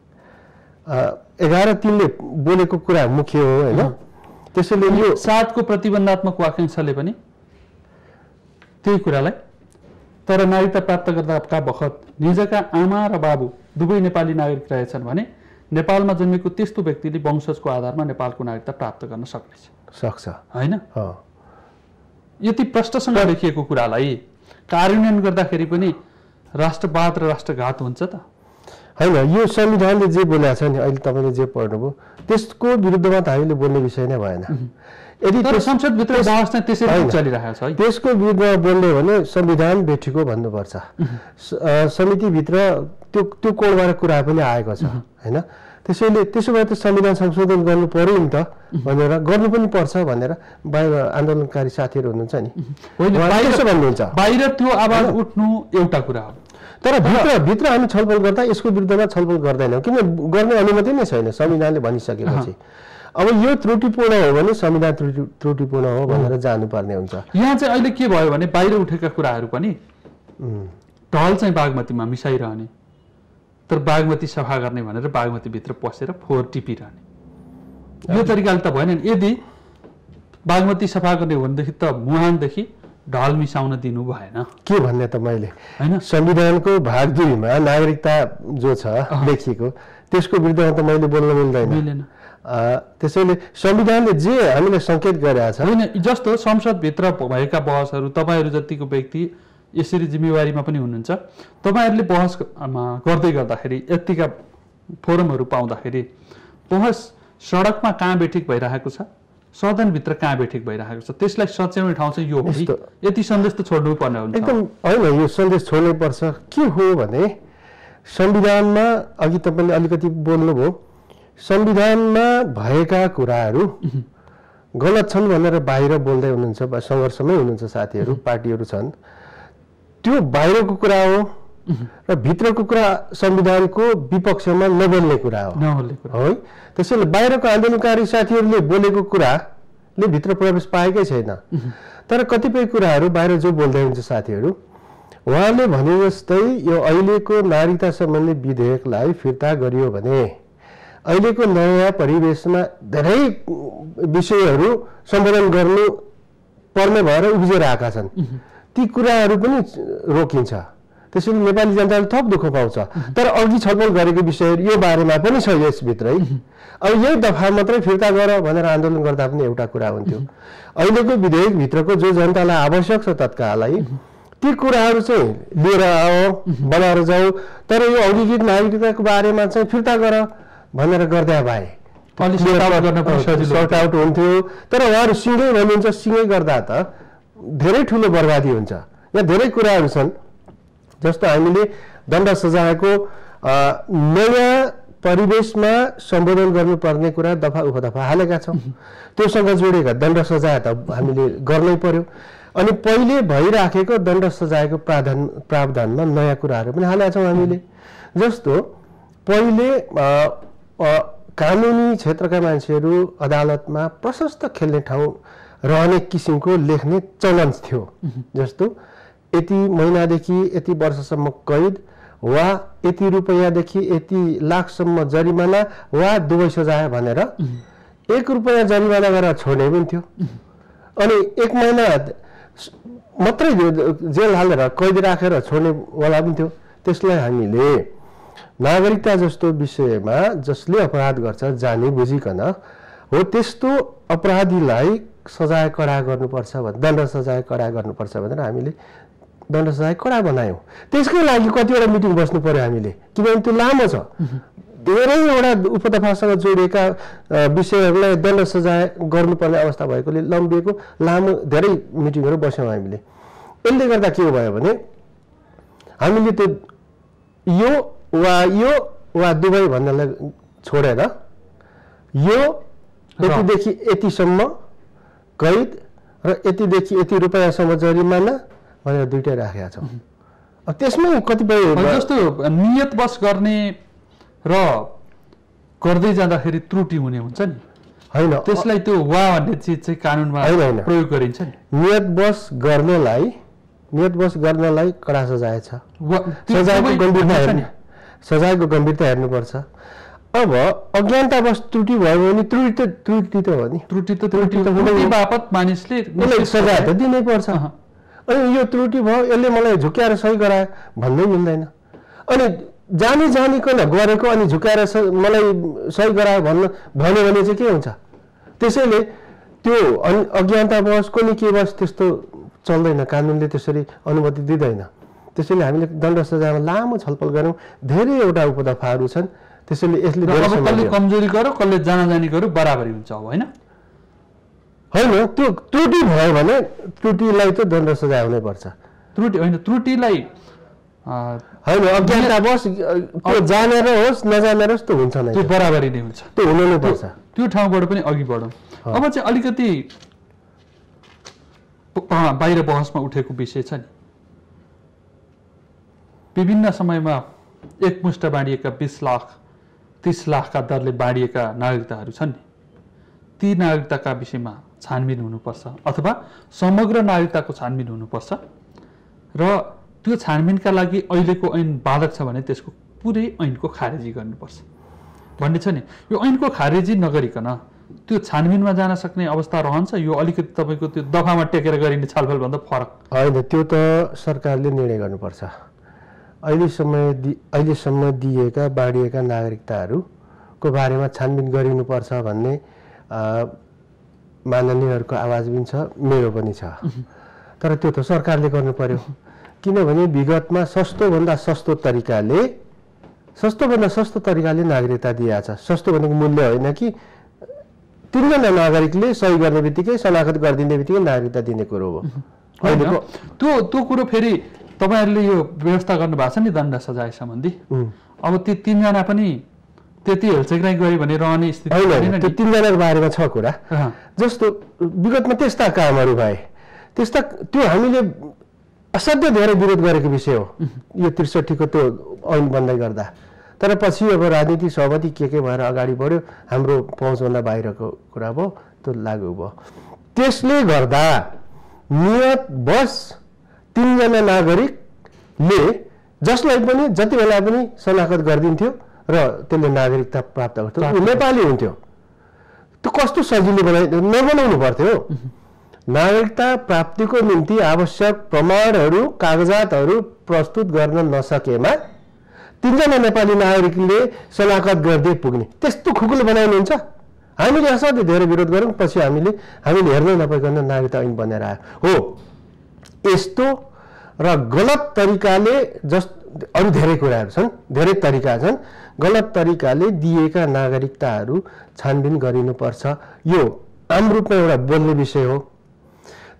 एघार तीनले बोलेको कुरा मुख्य हो होइन। त्यसैले यो सातको प्रतिबन्धात्मक वाक्यांशले पनि त्यही कुरालाई तर नागरिकता प्राप्त गर्दाका बखत निजका आमा र बाबु दुवै नेपाली नागरिक रहेछन् भने नेपालमा जन्मेको त्यस्तो व्यक्तिले वंशजको आधारमा नेपालको नागरिकता प्राप्त गर्न सक्नेछ सक्छ होइन। यति प्रष्टसँग लेखिएको कुरालाई कार्यान्वयन गर्दाखेरि पनि राष्ट्रवाद र राष्ट्रघात हुन्छ त? होइन, यो संविधानले जे बोलेको छ नि अहिले तपाईँले जे पढ्नुभयो त्यसको विरुद्धमा त हामीले बोल्ने विषय नै भएन। यदि संसदभित्र बहस चाहिँ त्यसरी चलिरहेको छ है, त्यसको विरुद्धमा बोल्ने भने संविधान बेठीको भन्नुपर्छ। समितिभित्र त्यो त्यो कोणबाट कुरा पनि आएको छ होइन। त्यसैले त्यसो भए त संविधान संशोधन गर्नु पर्यो नि त भनेर गर्नु पनि पर्छ भनेर बाहिर आन्दोलनकारी साथीहरू हुनुहुन्छ नि, भन्नुहुन्छ। बाहिर त्यो आवाज उठ्नु एउटा कुरा हो, तर भित्र भित्र हामी छलफल गर्दा यसको विरुद्धमा छलफल गर्दैनौँ, किन गर्ने अनुमति नै छैन संविधानले भनिसकेपछि। अब यो त्रुटिपूर्ण हो भने संविधान त्रुटि त्रुटिपूर्ण हो भनेर जानुपर्ने हुन्छ। यहाँ चाहिँ अहिले के भयो भने बाहिर उठेका कुराहरू पनि ढल चाहिँ बागमतीमा मिसाइरहने, तर बागमती सफा गर्ने भनेर बागमतीभित्र पसेर फोहोर टिपिरहने, यो तरिकाले त भएन नि। यदि बागमती सफा गर्ने हो भनेदेखि त मुहानदेखि ढल मिसाउन दिनु भएन। के भन्ने त मैले होइन, संविधानको भाग दुईमा नागरिकता जो छ लेखिएको त्यसको विरुद्धमा त मैले बोल्न मिल्दैन मिलेन। त्यसैले संविधानले जे हामीलाई सङ्केत गरेको छ होइन, जस्तो संसदभित्र भएका बहसहरू तपाईँहरू जतिको व्यक्ति यसरी जिम्मेवारीमा पनि हुनुहुन्छ, तपाईँहरूले बहस गर्दै गर्दाखेरि यतिका फोरमहरू पाउँदाखेरि बहस सडकमा कहाँ बैठक भइरहेको छ, सदनभित्र कहाँ बैठक भइरहेको छ, त्यसलाई सच्याउने ठाउँ चाहिँ यो हो। यति सन्देश त छोड्नु पर्ने हुन्छ एकदम होइन, यो सन्देश छोड्नै पर्छ। के हो भने संविधानमा अघि तपाईँले अलिकति बोल्नुभयो, संविधानमा भएका कुराहरू गलत छन् भनेर बाहिर बोल्दै हुनुहुन्छ, सङ्घर्षमै हुनुहुन्छ साथीहरू, पार्टीहरू छन्, त्यो बाहिरको कुरा हो र भित्रको कुरा संविधानको विपक्षमा नबोल्ने कुरा हो है। त्यसैले बाहिरको आन्दोलनकारी साथीहरूले बोलेको कुराले भित्र प्रवेश पाएकै छैन। तर कतिपय कुराहरू बाहिर जो बोल्दै हुन्छ साथीहरू, उहाँले भने जस्तै यो अहिलेको नागरिकता सम्बन्धी विधेयकलाई फिर्ता गरियो भने अहिलेको नयाँ परिवेशमा धेरै विषयहरू सम्बोधन गर्नु पर्ने भएर उब्जेर आएका छन्, ती कुराहरू पनि रोकिन्छ। त्यसैले नेपाली जनताले थप दुःख पाउँछ। तर अघि छलफल गरेको विषयहरू यो बारेमा पनि छ यसभित्रै। अब यही दफा मात्रै फिर्ता गर भनेर आन्दोलन गर्दा पनि एउटा कुरा हुन्थ्यो। अहिलेको विधेयकभित्रको जो जनतालाई आवश्यक छ तत्कालै ती कुराहरू चाहिँ लिएर आओ, बनाएर जाऊ, तर यो औद्योगिक नागरिकताको बारेमा चाहिँ फिर्ता गर भनेर गर्दा भए सर्ट आउट हुन्थ्यो। तर उहाँहरू सिँगै भन्नुहुन्छ, सिँगै गर्दा त धेरै ठुलो बर्बादी हुन्छ। यहाँ धेरै कुराहरू छन्। जस्तो हामीले दण्ड सजायको नयाँ परिवेशमा सम्बोधन गर्नुपर्ने कुरा दफा उपदफा हालेका छौँ। त्योसँग जोडेका दण्ड सजाय त हामीले गर्नै पर्यो। अनि पहिले भइराखेको दण्ड सजायको प्रावधान प्रावधानमा नयाँ कुराहरू पनि हालेका छौँ हामीले। जस्तो पहिले कानुनी क्षेत्रका मान्छेहरू अदालतमा प्रशस्त खेल्ने ठाउँ रहने किसिमको लेख्ने चलन थियो। जस्तो यति महिनादेखि यति वर्षसम्म कैद वा यति रुपैयाँदेखि यति लाखसम्म जरिमाना वा दुवै सजाय भनेर एक रुपैयाँ जरिमाना गरेर छोड्ने पनि थियो। अनि एक महिना मात्रै जेल हालेर कैद राखेर छोड्नेवाला पनि थियो। त्यसलाई हामीले नागरिकता जस्तो विषयमा जसले अपराध गर्छ जानी बुझिकन हो त्यस्तो अपराधीलाई सजाय कडा गर्नुपर्छ भने दण्ड सजाय कडा गर्नुपर्छ भनेर हामीले दण्ड सजाय कडा बनायौँ। त्यसकै लागि कतिवटा मिटिङ बस्नु पर्यो हामीले, किनभने त्यो लामो छ। धेरैवटा उपदफासँग जोडिएका विषयहरूलाई दण्ड सजाय गर्नुपर्ने अवस्था भएकोले लम्बिएको लामो धेरै मिटिङहरू बस्यौँ हामीले। यसले गर्दा के भयो भने हामीले त्यो यो वा यो वा दुवै भन्नलाई छोडेर यो यतिदेखि यतिसम्म कैद र यतिदेखि यति रुपैयाँसम्म जरिमाना भनेर दुइटै राखेका छौँ। अब त्यसमै कतिपय जस्तो नियतवश गर्ने र गर्दै जाँदाखेरि त्रुटि हुने हुन्छ नि, होइन त्यसलाई त्यो वा भन्ने चिज चाहिँ कानुनमा प्रयोग गरिन्छ नि। नियतवश गर्नेलाई नियतवश गर्नलाई कडा सजाय छ। सजायको गम्भीरता हेर्ने सजायको गम्भीरता हेर्नुपर्छ। अब अज्ञानतावश त्रुटि भयो भने त्रुटि त त्रुटि त हो नि, त्रुटि त त्रुटि त हुने बापत मानिसले सजाय त दिनै पर्छ। अनि यो त्रुटि भयो यसले मलाई झुक्याएर सही गरायो भन्नै मिल्दैन। अनि जानी जानिकन गरेको अनि झुक्याएर मलाई सही गरायो भन्न भन्यो भने चाहिँ के हुन्छ? त्यसैले त्यो अज्ञानतावश कुनै के वश त्यस्तो चल्दैन, कानुनले त्यसरी अनुमति दिँदैन। त्यसैले हामीले दण्ड सजायमा लामो छलफल गऱ्यौँ। धेरैवटा उपदफाहरू छन्। त्यसैले यसले कसले कमजोरी गर्यो कसले जानाजानी गर्यो बराबरी हुन्छ अब होइन होइन त्यो त्रुटि भयो भने त्रुटिलाई त दण्ड सजाय हुनैपर्छ। त्रुटि होइन त्रुटिलाई होइन अज्ञानतावश त्यो जानेर होस् नजानेर होस् त हुन्छ नै, त्यो बराबरी नै हुन्छ, त्यो हुनु नै पर्छ। त्यो ठाउँबाट पनि अघि बढौँ। अब चाहिँ अलिकति बाहिर बहसमा उठेको विषय छ नि, विभिन्न समयमा एकमुष्ट बाँडिएका बिस लाख तीस लाखका दरले बाँडिएका नागरिकताहरू छन् नि, ती नागरिकताका विषयमा छानबिन हुनुपर्छ अथवा समग्र नागरिकताको छानबिन हुनुपर्छ र त्यो छानबिनका लागि अहिलेको ऐन बाधक छ भने त्यसको पुरै ऐनको खारेजी गर्नुपर्छ भन्ने छ नि। यो ऐनको खारेजी नगरिकन त्यो छानबिनमा जान सक्ने अवस्था रहन्छ? यो अलिकति तपाईँको त्यो दफामा टेकेर गरिने छलफलभन्दा फरक होइन, त्यो त सरकारले निर्णय गर्नुपर्छ। अहिलेसम्म दि अहिलेसम्म दिएका बाँडिएका नागरिकताहरूको बारेमा छानबिन गरिनुपर्छ भन्ने माननीयहरूको आवाज पनि छ, मेरो पनि छ। तर त्यो त सरकारले गर्नु पर्यो। किनभने विगतमा सस्तोभन्दा सस्तो तरिकाले सस्तोभन्दा सस्तो तरिकाले नागरिकता दिएको छ। सस्तो भनेको मूल्य होइन कि तिनजना नागरिकले सही गर्ने बित्तिकै शनाखत गरिदिने बित्तिकै नागरिकता दिने कुरो हो। अहिलेको त्यो त्यो कुरो फेरि तपाईँहरूले यो व्यवस्था गर्नुभएको छ नि दण्ड सजाय सम्बन्धी। अब ती तिनजना पनि त्यति हेलचेक्राइ गऱ्यो भने रहने स्थिति होइन। त्यो तिनजनाको बारेमा छ कुरा। जस्तो विगतमा त्यस्ता कामहरू भए, त्यस्ता त्यो हामीले असाध्य धेरै विरोध गरेको विषय हो यो त्रिसठीको त्यो ऐन बन्दै गर्दा। तर पछि अब राजनीति सहमति के के भएर अगाडि बढ्यो, हाम्रो पहुँचभन्दा बाहिरको कुरा भयो, त्यो लागू भयो। त्यसले गर्दा नियतवश तीनजना नागरिकले जसलाई पनि जति बेला पनि शनाखत गरिदिन्थ्यो र त्यसले नागरिकता प्राप्त गर्थ्यो, ऊ नेपाली हुन्थ्यो। त्यो कस्तो सजिलो बनाइ नबनाउनु पर्थ्यो। नागरिकता प्राप्तिको निम्ति आवश्यक प्रमाणहरू कागजातहरू प्रस्तुत गर्न नसकेमा तीनजना नेपाली नागरिकले शनाखत गर्दै पुग्ने त्यस्तो खुकुलो बनाउनुहुन्छ? हामीले असाध्यै धेरै विरोध गऱ्यौँ। पछि हामीले हामीले हेर्नै नपाइकन नागरिकता ऐन बनेर आयो हो। यस्तो र गलत तरिकाले जस अरू धेरै कुराहरू छन्, धेरै तरिका छन्। गलत तरिकाले दिएका नागरिकताहरू छानबिन गरिनुपर्छ। यो आम रूपमा एउटा बोल्ने विषय हो।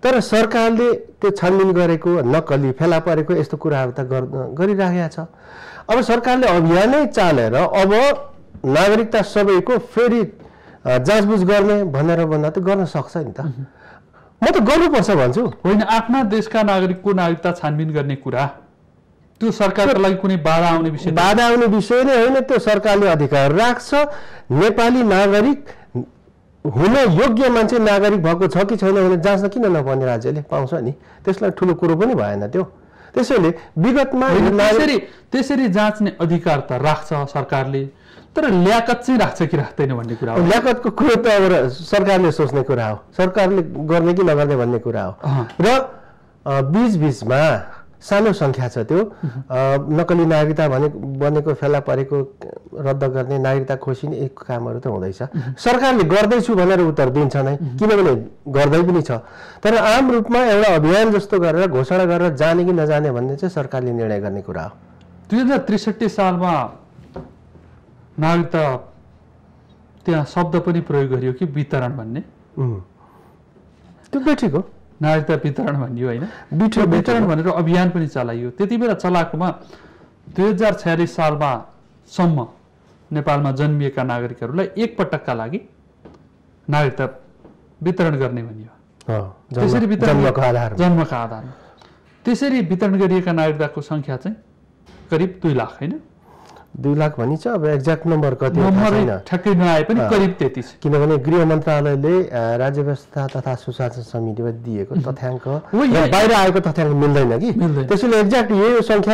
तर सरकारले त्यो छानबिन गरेको नक्कली फेला परेको यस्तो कुराहरू त गरिराखेको छ। अब सरकारले अभियानै चालेर अब नागरिकता सबैको फेरि जाँचबुझ गर्ने भनेर भन्दा त गर्न सक्छ नि त। म त गर्नुपर्छ भन्छु। होइन, आफ्ना देशका नागरिकको नागरिकता छानबिन गर्ने कुरा त्यो सरकारको लागि कुनै बाधा आउने विषय बाधा आउने विषय नै होइन। त्यो सरकारले अधिकार राख्छ। नेपाली नागरिक हुन योग्य मान्छे नागरिक भएको छ कि छैन भने जाँच्न किन नपर्ने राज्यले पाउँछ नि। त्यसलाई ठुलो कुरो पनि भएन त्यो। त्यसैले विगतमा त्यसरी त्यसरी जाँच्ने अधिकार त राख्छ सरकारले, तर ल्याकत चाहिँ राख्छ कि राख्दैन भन्ने कुरा हो। ल्याकतको कुरो त अब सरकारले सोच्ने कुरा हो, सरकारले गर्ने कि नगर्ने भन्ने कुरा हो। र बीचबीचमा सानो सङ्ख्या छ त्यो नक्कली नागरिकता भने बनेको फेला परेको रद्द गर्ने, नागरिकता खोसिने एक कामहरू त हुँदैछ। सरकारले गर्दैछु भनेर उत्तर दिन्छ नै, किनभने गर्दै पनि छ। तर आम रूपमा एउटा अभियान जस्तो गरेर घोषणा गरेर जाने कि नजाने भन्ने चाहिँ सरकारले निर्णय गर्ने कुरा हो। दुई हजार त्रिसठी सालमा नागरिकता त्यहाँ शब्द पनि प्रयोग गरियो कि वितरण भन्ने, त्यो बेठिक हो। नागरिकता वितरण भनियो होइन, बिठो वितरण भनेर अभियान पनि चलाइयो। त्यति बेला चलाएकोमा दुई हजार छयालिस सालमा सम्म नेपालमा जन्मिएका नागरिकहरूलाई एकपटकका लागि नागरिकता वितरण गर्ने भनियो। त्यसरी वितरण जन्मको आधारमा जन्मका आधारमा त्यसरी वितरण गरिएका नागरिकताको सङ्ख्या चाहिँ करिब दुई लाख होइन, दुई लाख भनिन्छ। अब एक्ज्याक्ट नम्बर कति नम्बर ठ्याक्कै नआए पनि करिब त्यति छ। किनभने गृह मन्त्रालयले राज्य व्यवस्था तथा सुशासन समितिमा दिएको तथ्याङ्क बाहिर आएको तथ्याङ्क मिल्दैन कि, त्यसैले एक्ज्याक्ट यो सङ्ख्या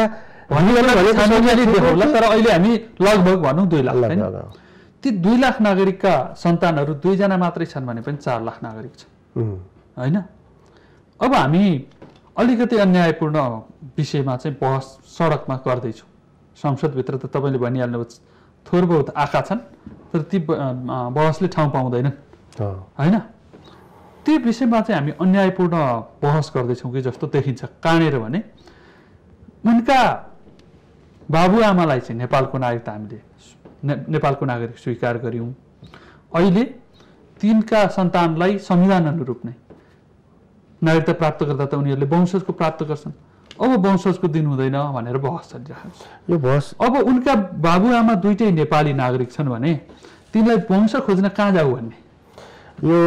तर अहिले हामी लगभग भनौँ दुई लाख। ती दुई लाख नागरिकका सन्तानहरू दुईजना मात्रै छन् भने पनि चार लाख नागरिक छ होइन। अब हामी अलिकति अन्यायपूर्ण विषयमा चाहिँ बहस सडकमा गर्दैछौँ। संसदभित्र त तपाईँले भनिहाल्नु थोर बहुत आँखा छन्, तर ती बहसले ठाउँ पाउँदैनन् होइन। त्यो विषयमा चाहिँ हामी अन्यायपूर्ण बहस गर्दैछौँ कि जस्तो देखिन्छ। कहाँनिर भने उनका बाबुआमालाई चाहिँ नेपालको नागरिकता हामीले ने, नेपालको नागरिक स्वीकार गऱ्यौँ। अहिले तिनका सन्तानलाई संविधान अनुरूप नै नागरिकता प्राप्त गर्दा त उनीहरूले वंशजको प्राप्त गर्छन्। अब वंशजको दिन हुँदैन भनेर बहस चलिरहेको छ। यो बहस अब उनका बाबुआमा दुइटै नेपाली नागरिक छन् भने तिनलाई वंश खोज्न कहाँ जाऊ भन्ने, यो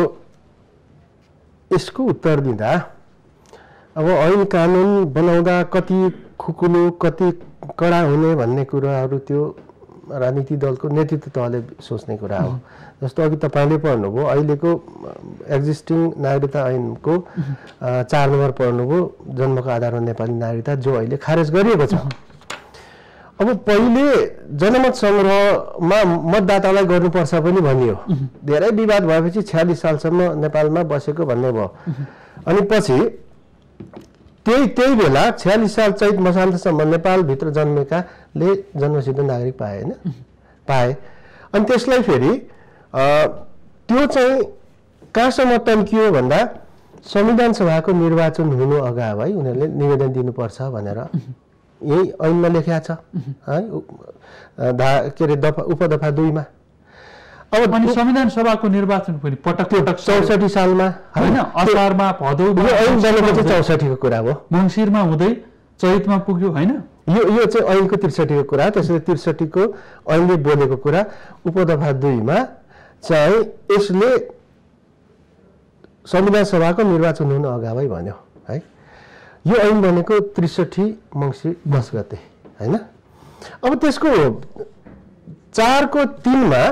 यसको उत्तर दिँदा अब ऐन कानुन बनाउँदा कति खुकुलो कति कडा हुने भन्ने कुराहरू त्यो राजनीतिक दलको नेतृत्व तहले सोच्ने कुरा हो। जस्तो अघि तपाईँले पढ्नुभयो अहिलेको एक्जिस्टिङ नागरिकता ऐनको चार नम्बर पढ्नुभयो, जन्मको आधारमा नेपाली नागरिकता, जो अहिले खारेज गरिएको छ। अब पहिले जनमत सङ्ग्रहमा मतदातालाई गर्नुपर्छ पनि भनियो, धेरै विवाद भएपछि छयालिस सालसम्म नेपालमा बसेको भन्ने भयो। अनि पछि त्यही त्यही बेला छयालिस साल चैत मसान्तसम्म नेपालभित्र जन्मेकाले जन्मसिद्ध नागरिक पाए होइन, पाए। अनि त्यसलाई फेरि त्यो चाहिँ कहाँसम्म तन्कियो भन्दा संविधान सभाको निर्वाचन हुनु अगावै उनीहरूले निवेदन दिनुपर्छ भनेर यही ऐनमा लेखिया छ है, के अरे दफा उपदफा दुईमा। अब अनि संविधान सभाको निर्वाचन पनि पटक पटक चौसठी सालमा होइन, असारमा भदौमा चौसठीको कुरा हो, मङ्सिरमा हुँदै चैतमा पुग्यो होइन। यो यो चाहिँ ऐनको त्रिसठीको कुरा, त्यसैले त्रिसठीको ऐनले बोलेको कुरा उपदफा दुईमा चाहिँ यसले संविधान सभाको निर्वाचन हुनु अगावै भन्यो है। यो ऐन बनेको त्रिसठी मङ्सिर दस गते होइन। अब त्यसको चारको तिनमा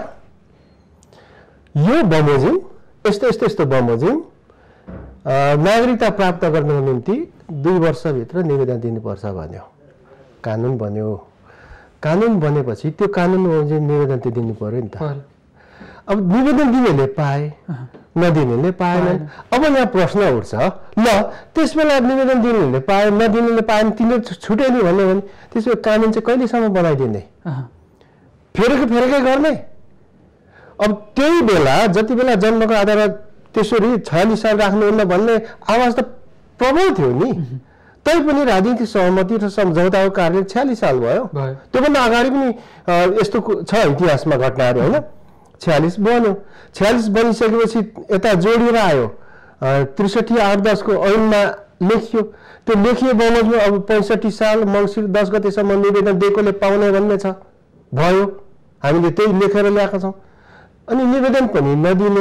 यो बमोजिम यस्तो यस्तो यस्तो बमोजिम नागरिकता प्राप्त गर्नको निम्ति दुई वर्षभित्र निवेदन दिनुपर्छ भन्यो, कानुन बन्यो। कानुन बनेपछि त्यो कानुन बमोजिम निवेदन त दिनु पर्यो नि त। अब निवेदन दिनेले पाए, नदिनेले पाएनन्। अब यहाँ प्रश्न उठ्छ, ल त्यस बेला निवेदन दिनेले पाए नदिनेले पाएन, तिनीहरू छुट्यो नि भन्यो भने त्यसो कानुन चाहिँ कहिलेसम्म बनाइदिने, फेरेको फेरेकै गर्ने। अब त्यही बेला जति बेला जन्मको आधारमा त्यसरी छयालिस साल राख्नुहुन्न भन्ने आवाज त प्रबल थियो नि, तैपनि राजनीतिक सहमति र सम्झौताको कारणले छयालिस साल भयो। त्योभन्दा अगाडि पनि यस्तो छ इतिहासमा घटनाहरू होइन। छयालिस बन्यो, छयालिस बनिसकेपछि यता जोडिएर आयो त्रिसठी आठ दसको ऐनमा लेखियो। त्यो लेखियो बमोजिममा अब पैँसठी साल मङ्सिर दस गतेसम्म निवेदन दिएकोले पाउने भन्ने छ, भयो। हामीले त्यही लेखेर ल्याएका छौँ। अनि निवेदन पनि नदिने,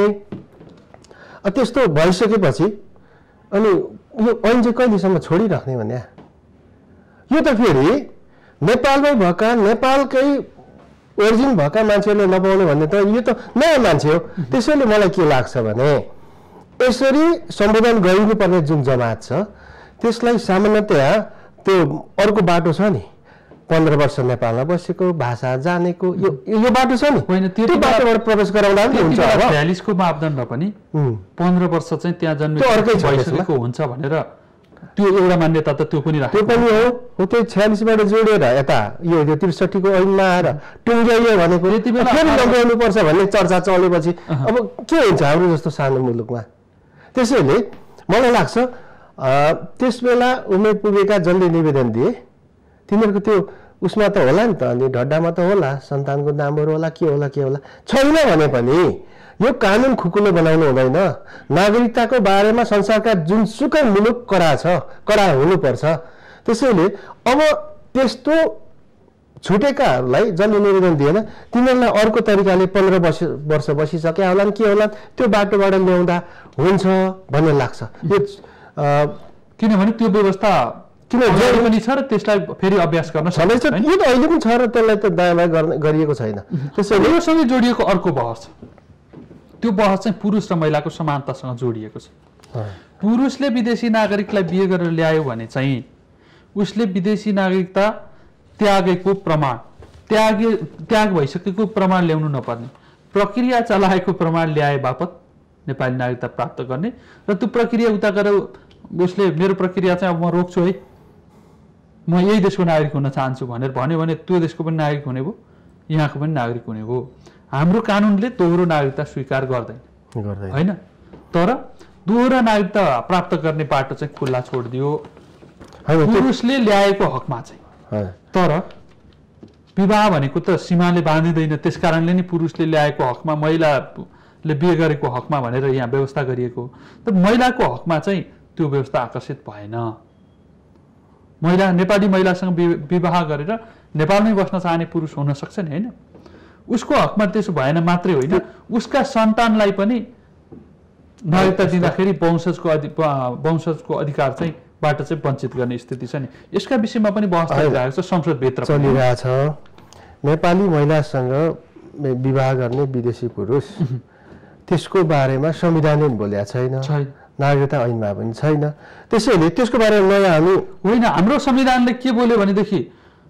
त्यस्तो भइसकेपछि अनि यो ऐन चाहिँ कहिलेसम्म छोडिराख्ने भन्ने? यो त फेरि नेपालमै भएका नेपालकै ओरिजिन भएका मान्छेहरूले नपाउने भन्ने त यो त नयाँ मान्छे हो। त्यसैले मलाई के लाग्छ भने यसरी सम्बोधन गरिनुपर्ने जुन जमात छ त्यसलाई सामान्यतया त्यो अर्को बाटो छ नि, पन्ध्र वर्ष नेपालमा बसेको, भाषा जानेको, यो यो बाटो छ नि, होइन त्यो बाटोबाट प्रवेश गराउँदा पनि हुन्छ। छयालिसको मापदण्ड पनि पन्ध्र वर्ष चाहिँ त्यहाँ जन्मिसकेको हुन्छ भनेर त्यो एउटा मान्यता त त्यो पनि त्यो पनि हो। हो त्यो छयालिसबाट जोडेर यता यो यो त्रिसठीको ऐनमा आएर टुङ्ग्याइयो भनेको फेरि लगाउनुपर्छ भन्ने चर्चा चलेपछि अब के हुन्छ हाम्रो जस्तो सानो मुलुकमा? त्यसैले मलाई लाग्छ त्यस बेला उमेर पुगेका जसले निवेदन दिए तिनीहरूको त्यो उसमा त होला नि त, अनि ढड्डामा त होला, सन्तानको नामहरू होला, के होला के होला। छैन भने पनि यो कानुन खुकुलो बनाउनु हुँदैन। नागरिकताको बारेमा संसारका जुनसुकै मुलुक कडा छ, कडा हुनुपर्छ। त्यसैले अब त्यस्तो छुटेकाहरूलाई जसले निवेदन दिएन तिनीहरूलाई अर्को तरिकाले पन्ध्र वर्ष वर्ष बसिसके होला के होला त्यो बाटोबाट ल्याउँदा हुन्छ भन्ने लाग्छ। यो किनभने त्यो व्यवस्था किन पनि छ र त्यसलाई फेरि अभ्यास गर्न छँदैछ। यो त अहिले पनि छ र त्यसलाई त दायाँ बायाँ गर्न गरिएको छैन। त्यसैले योसँग जोडिएको अर्को बहस छ। त्यो बहस चाहिँ पुरुष र महिलाको समानतासँग जोडिएको छ। पुरुषले विदेशी नागरिकलाई बिहे गरेर ल्यायो भने चाहिँ उसले विदेशी नागरिकता त्यागेको प्रमाण त्यागे त्याग भइसकेको प्रमाण ल्याउनु नपर्ने, प्रक्रिया चलाएको प्रमाण ल्याए बापत नेपाली नागरिकता प्राप्त गर्ने र त्यो प्रक्रिया उता गरेर उसले मेरो प्रक्रिया चाहिँ अब म रोक्छु है, म यही देशको नागरिक हुन चाहन्छु भनेर भन्यो भने त्यो देशको पनि नागरिक हुने भयो, यहाँको पनि नागरिक हुने भयो। हाम्रो कानुनले दोहोरो नागरिकता स्वीकार गर्दैन होइन, तर दोहोरो नागरिकता प्राप्त गर्ने बाटो चाहिँ खुल्ला छोडिदियो पुरुषले ल्याएको हकमा चाहिँ। तर विवाह भनेको त सीमाले बाँधिँदैन, त्यस कारणले नै पुरुषले ल्याएको हकमा महिलाले बिहे गरेको हकमा भनेर यहाँ व्यवस्था गरिएको। तर महिलाको हकमा चाहिँ त्यो व्यवस्था आकर्षित भएन। महिला नेपाली महिलासँग विवाह गरेर नेपालमै बस्न चाहने पुरुष हुन सक्छ नि होइन, उसको हकमा त्यसो भएन मात्रै होइन, उसका सन्तानलाई पनि नागरिकता दिँदाखेरि वंशजको अधि वंशजको अधिकार चाहिँ बाट चाहिँ वञ्चित गर्ने स्थिति छ नि। यसका विषयमा पनि बहस चलिरहेको छ, संसदभित्र चलिरहेछ। नेपाली महिलासँग विवाह गर्ने विदेशी पुरुष त्यसको बारेमा संविधानले बोलेको छैन, नागरिकता ऐनमा पनि छैन। त्यसैले त्यसको बारेमा नयाँ हामी होइन, हाम्रो संविधानले के बोल्यो भनेदेखि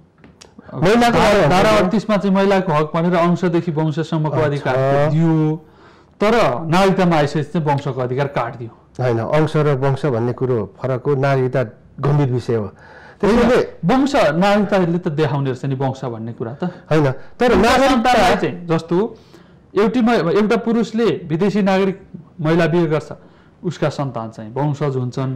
महिलाको धारा अडतिसमा चाहिँ महिलाको हक भनेर अंशदेखि वंशसम्मको अधिकार दियो, तर नागरिकतामा आइसकेपछि चाहिँ वंशको अधिकार काटिदियो। होइन, अंश र वंश भन्ने कुरो फरक हो, नागरिकता गम्भीर विषय हो। त्यसैले वंश नागरिकताले त देखाउने रहेछ नि वंश भन्ने कुरा त होइन, तर नागरिकता चाहिँ जस्तो एउटी एउटा पुरुषले विदेशी नागरिक महिला बिहे गर्छ उसका सन्तान चाहिँ वंशज हुन्छन्,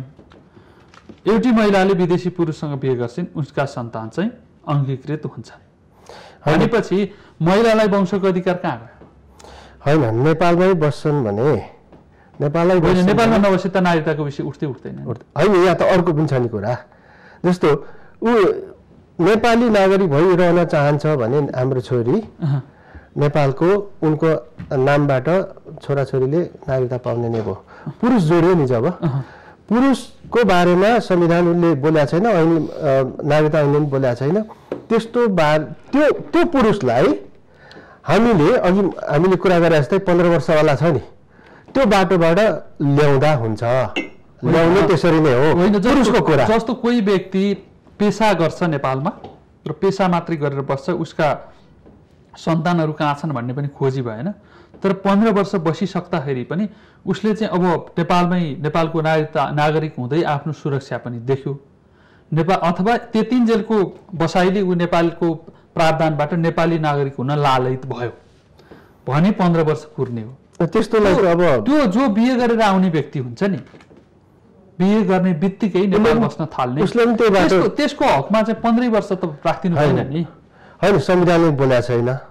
एउटी महिलाले विदेशी पुरुषसँग बिहे गर्छिन् उसका सन्तान चाहिँ अङ्गीकृत हुन्छन्। भनेपछि महिलालाई वंशको अधिकार कहाँ गयो? होइन, नेपालमै बस्छन् भने नेपाललाई नेपालमा नबसे त नागरिकताको विषय उठ्दै उठ्दैन होइन। यहाँ त अर्को पनि छ नि कुरा, जस्तो ऊ नेपाली नागरिक भइरहन चाहन्छ भने हाम्रो छोरी नेपालको उनको नामबाट छोराछोरीले नागरिकता पाउने नै भयो। पुरुष जोड्यो नि, जब पुरुषको बारेमा संविधानले बोलेको छैन, ऐन नागरिकता ऐनले पनि बोलेको छैन, त्यस्तो बा त्यो त्यो पुरुषलाई हामीले अघि हामीले कुरा गरे जस्तै पन्ध्र वर्षवाला छ नि त्यो बाटोबाट ल्याउँदा हुन्छ, ल्याउनु त्यसरी नै हो। होइन, पुरुषको कुरा जस्तो कोही व्यक्ति पेसा गर्छ नेपालमा र पेसा मात्रै गरेर बस्छ, उसका सन्तानहरू कहाँ छन् भन्ने पनि खोजी भएन, तर पन्ध्र वर्ष बसिसक्दाखेरि पनि उसले चाहिँ अब नेपालमै नेपालको नागरिकता नागरिक हुँदै आफ्नो सुरक्षा पनि देख्यो नेपाल, अथवा त्यतिन्जेलको बसाइले ऊ नेपालको प्रावधानबाट नेपाली नागरिक हुन लालयित भयो भने पन्ध्र वर्ष पुर्ने हो। त्यस्तोलाई अब त्यो जो बिहे गरेर आउने व्यक्ति हुन्छ नि, बिहे गर्ने बित्तिकै नेपाल बस्न थाल्ने त्यसको हकमा चाहिँ पन्ध्रै वर्ष त राखिदिनु भएन नि। होइन, संविधानले बोलेको छैन,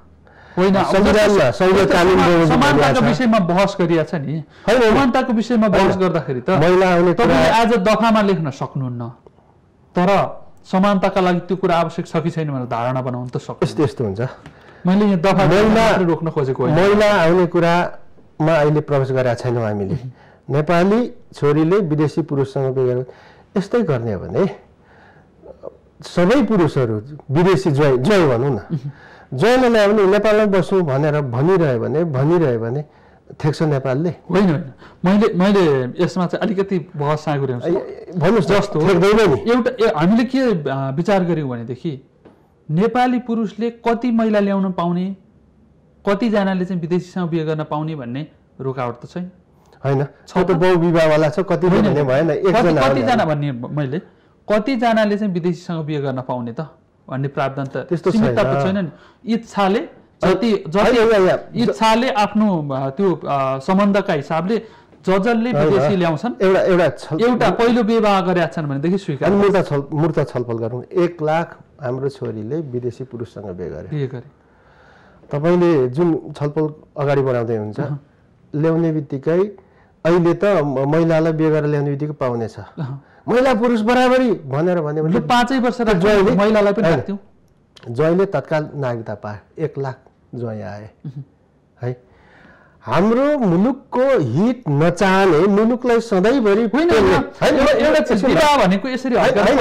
होइन संविधानमा संघीय कानुन समानताको विषयमा बहस गरिया छ नि समानताको विषयमा बहस गर्दाखेरि त महिला आउने तपाईले आज दफामा लेख्न सक्नुहुन्न तर समानताका लागि त्यो कुरा आवश्यक छ कि छैन भनेर धारणा बनाउन त सक्छ यस्तो यस्तो हुन्छ मैले यहाँ दफा महिला रोक्न खोजेको होइन महिला आउने कुरामा अहिले प्रवेश गरेका छैनौँ हामीले नेपाली छोरीले विदेशी पुरुषसँग बिहे गरेर यस्तै गर्ने हो भने सबै पुरुषहरू विदेशी ज्वाइँ ज्वाइँ भनौँ न ज्वाइँले ल्यायो भने नेपालमा बस्नु भनेर भनिरह्यो भने भनिरह्यो भने ठेक्छ नेपालले होइन होइन मैले मैले यसमा चाहिँ अलिकति बहस साँगुर्याउँछु भन्नुहोस् जस्तो एउटा हामीले के विचार गर्यौँ भनेदेखि नेपाली पुरुषले कति महिला ल्याउन पाउने कतिजनाले चाहिँ विदेशीसँग बिहे गर्न पाउने भन्ने रोकावट त छैन होइन छ त बहुविवाहवाला छ कति भन्ने भएन एकजना कतिजना भन्ने मैले कतिजनाले चाहिँ विदेशीसँग बिहे गर्न पाउने त भन्ने प्रावधान त त्यस्तो छैन नि इच्छाले जति जति इच्छाले आफ्नो त्यो सम्बन्धका हिसाबले जजले विदेशी ल्याउँछन् एउटा एउटा एउटा पहिलो विवाह गरेका छन् भनेदेखि स्वीकार मूर्त छल मूर्त छलफल गरौँ एक लाख हाम्रो छोरीले विदेशी पुरुषसँग बिहे गरे बिहे गरे तपाईँले जुन छलफल अगाडि बढाउँदै हुन्छ ल्याउने बित्तिकै अहिले त महिलालाई बिहे गरेर ल्याउने बित्तिकै पाउनेछ महिला पुरुष बराबरी भनेर भन्यो भने पाँचै वर्ष ज्वाइँले महिलालाई पनि राख्थ्यौँ ज्वाइँले तत्काल नागरिकता पाए एक लाख ज्वाइँ आए है हाम्रो मुलुकको हित नचाहने मुलुकलाई सधैँभरि भनेको यसरी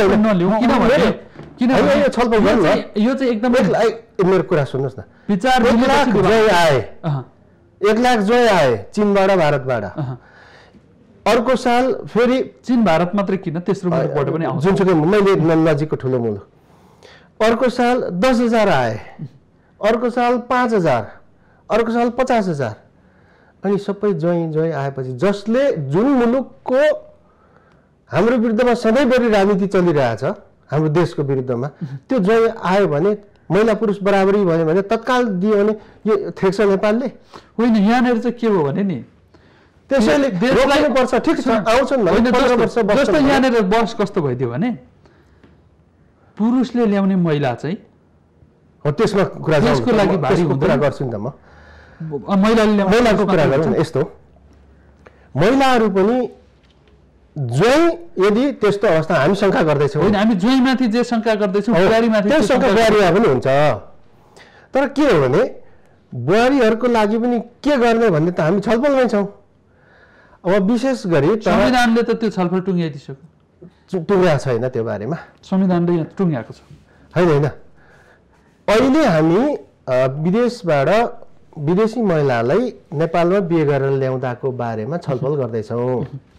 छलफल गर्नु यो चाहिँ एकदमै मेरो कुरा सुन्नुहोस् न विचार एक लाख ज्वाइँ आए एक लाख ज्वाइँ आए चीनबाट भारतबाट अर्को साल फेरि चीन भारत मात्रै किन तेस्रो मुलुकबाट पनि आउँछ जुनसुकै मैले नजिकको ठुलो मुलुक अर्को साल दस हजार आए अर्को साल पाँच हजार अर्को साल पचास हजार अनि सबै ज्वाइँ ज्वाइँ आएपछि जसले जुन मुलुकको हाम्रो विरुद्धमा सधैँभरि राजनीति चलिरहेछ हाम्रो देशको विरुद्धमा त्यो ज्वाइँ आयो भने महिला पुरुष बराबरी भयो भने तत्काल दियो भने यो ठेक्छ नेपालले होइन यहाँनिर चाहिँ के हो भने नि त्यसैले रोक्नुपर्छ ठिक छ आउँछन् पन्ध्र वर्ष जस्तो यहाँनिर बस कस्तो भइदियो भने पुरुषले ल्याउने महिला चाहिँ हो त्यसमा कुरा त्यसको लागि भारी कुरा गर्छु नि त म महिलाले महिलाको कुरा गरौँ यस्तो महिलाहरू पनि ज्वाइँ यदि त्यस्तो अवस्था हामी शङ्का गर्दैछौँ होइन हामी ज्वाइँमाथि जे शङ्का गर्दैछौँ बुहारीमाथि त्यो शङ्का बुहारीमा पनि हुन्छ तर के हो भने बुहारीहरूको लागि पनि के गर्ने भन्ने त हामी छलफलमै छौँ अब विशेष गरी संविधानले त त्यो छलफल टुङ्ग्याइदिसक्यो टुङ्ग्या छैन त्यो बारेमा संविधानले यहाँ टुङ्ग्याएको छ होइन होइन अहिले हामी विदेशबाट विदेशी महिलालाई नेपालमा बिहे गरेर ल्याउँदाको बारेमा छलफल गर्दैछौँ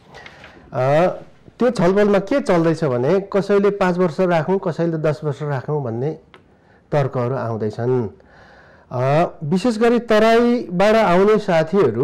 त्यो छलफलमा के चल्दैछ भने कसैले पाँच वर्ष राखौँ कसैले दस वर्ष राखौँ भन्ने तर्कहरू आउँदैछन् विशेष गरी तराईबाट आउने साथीहरू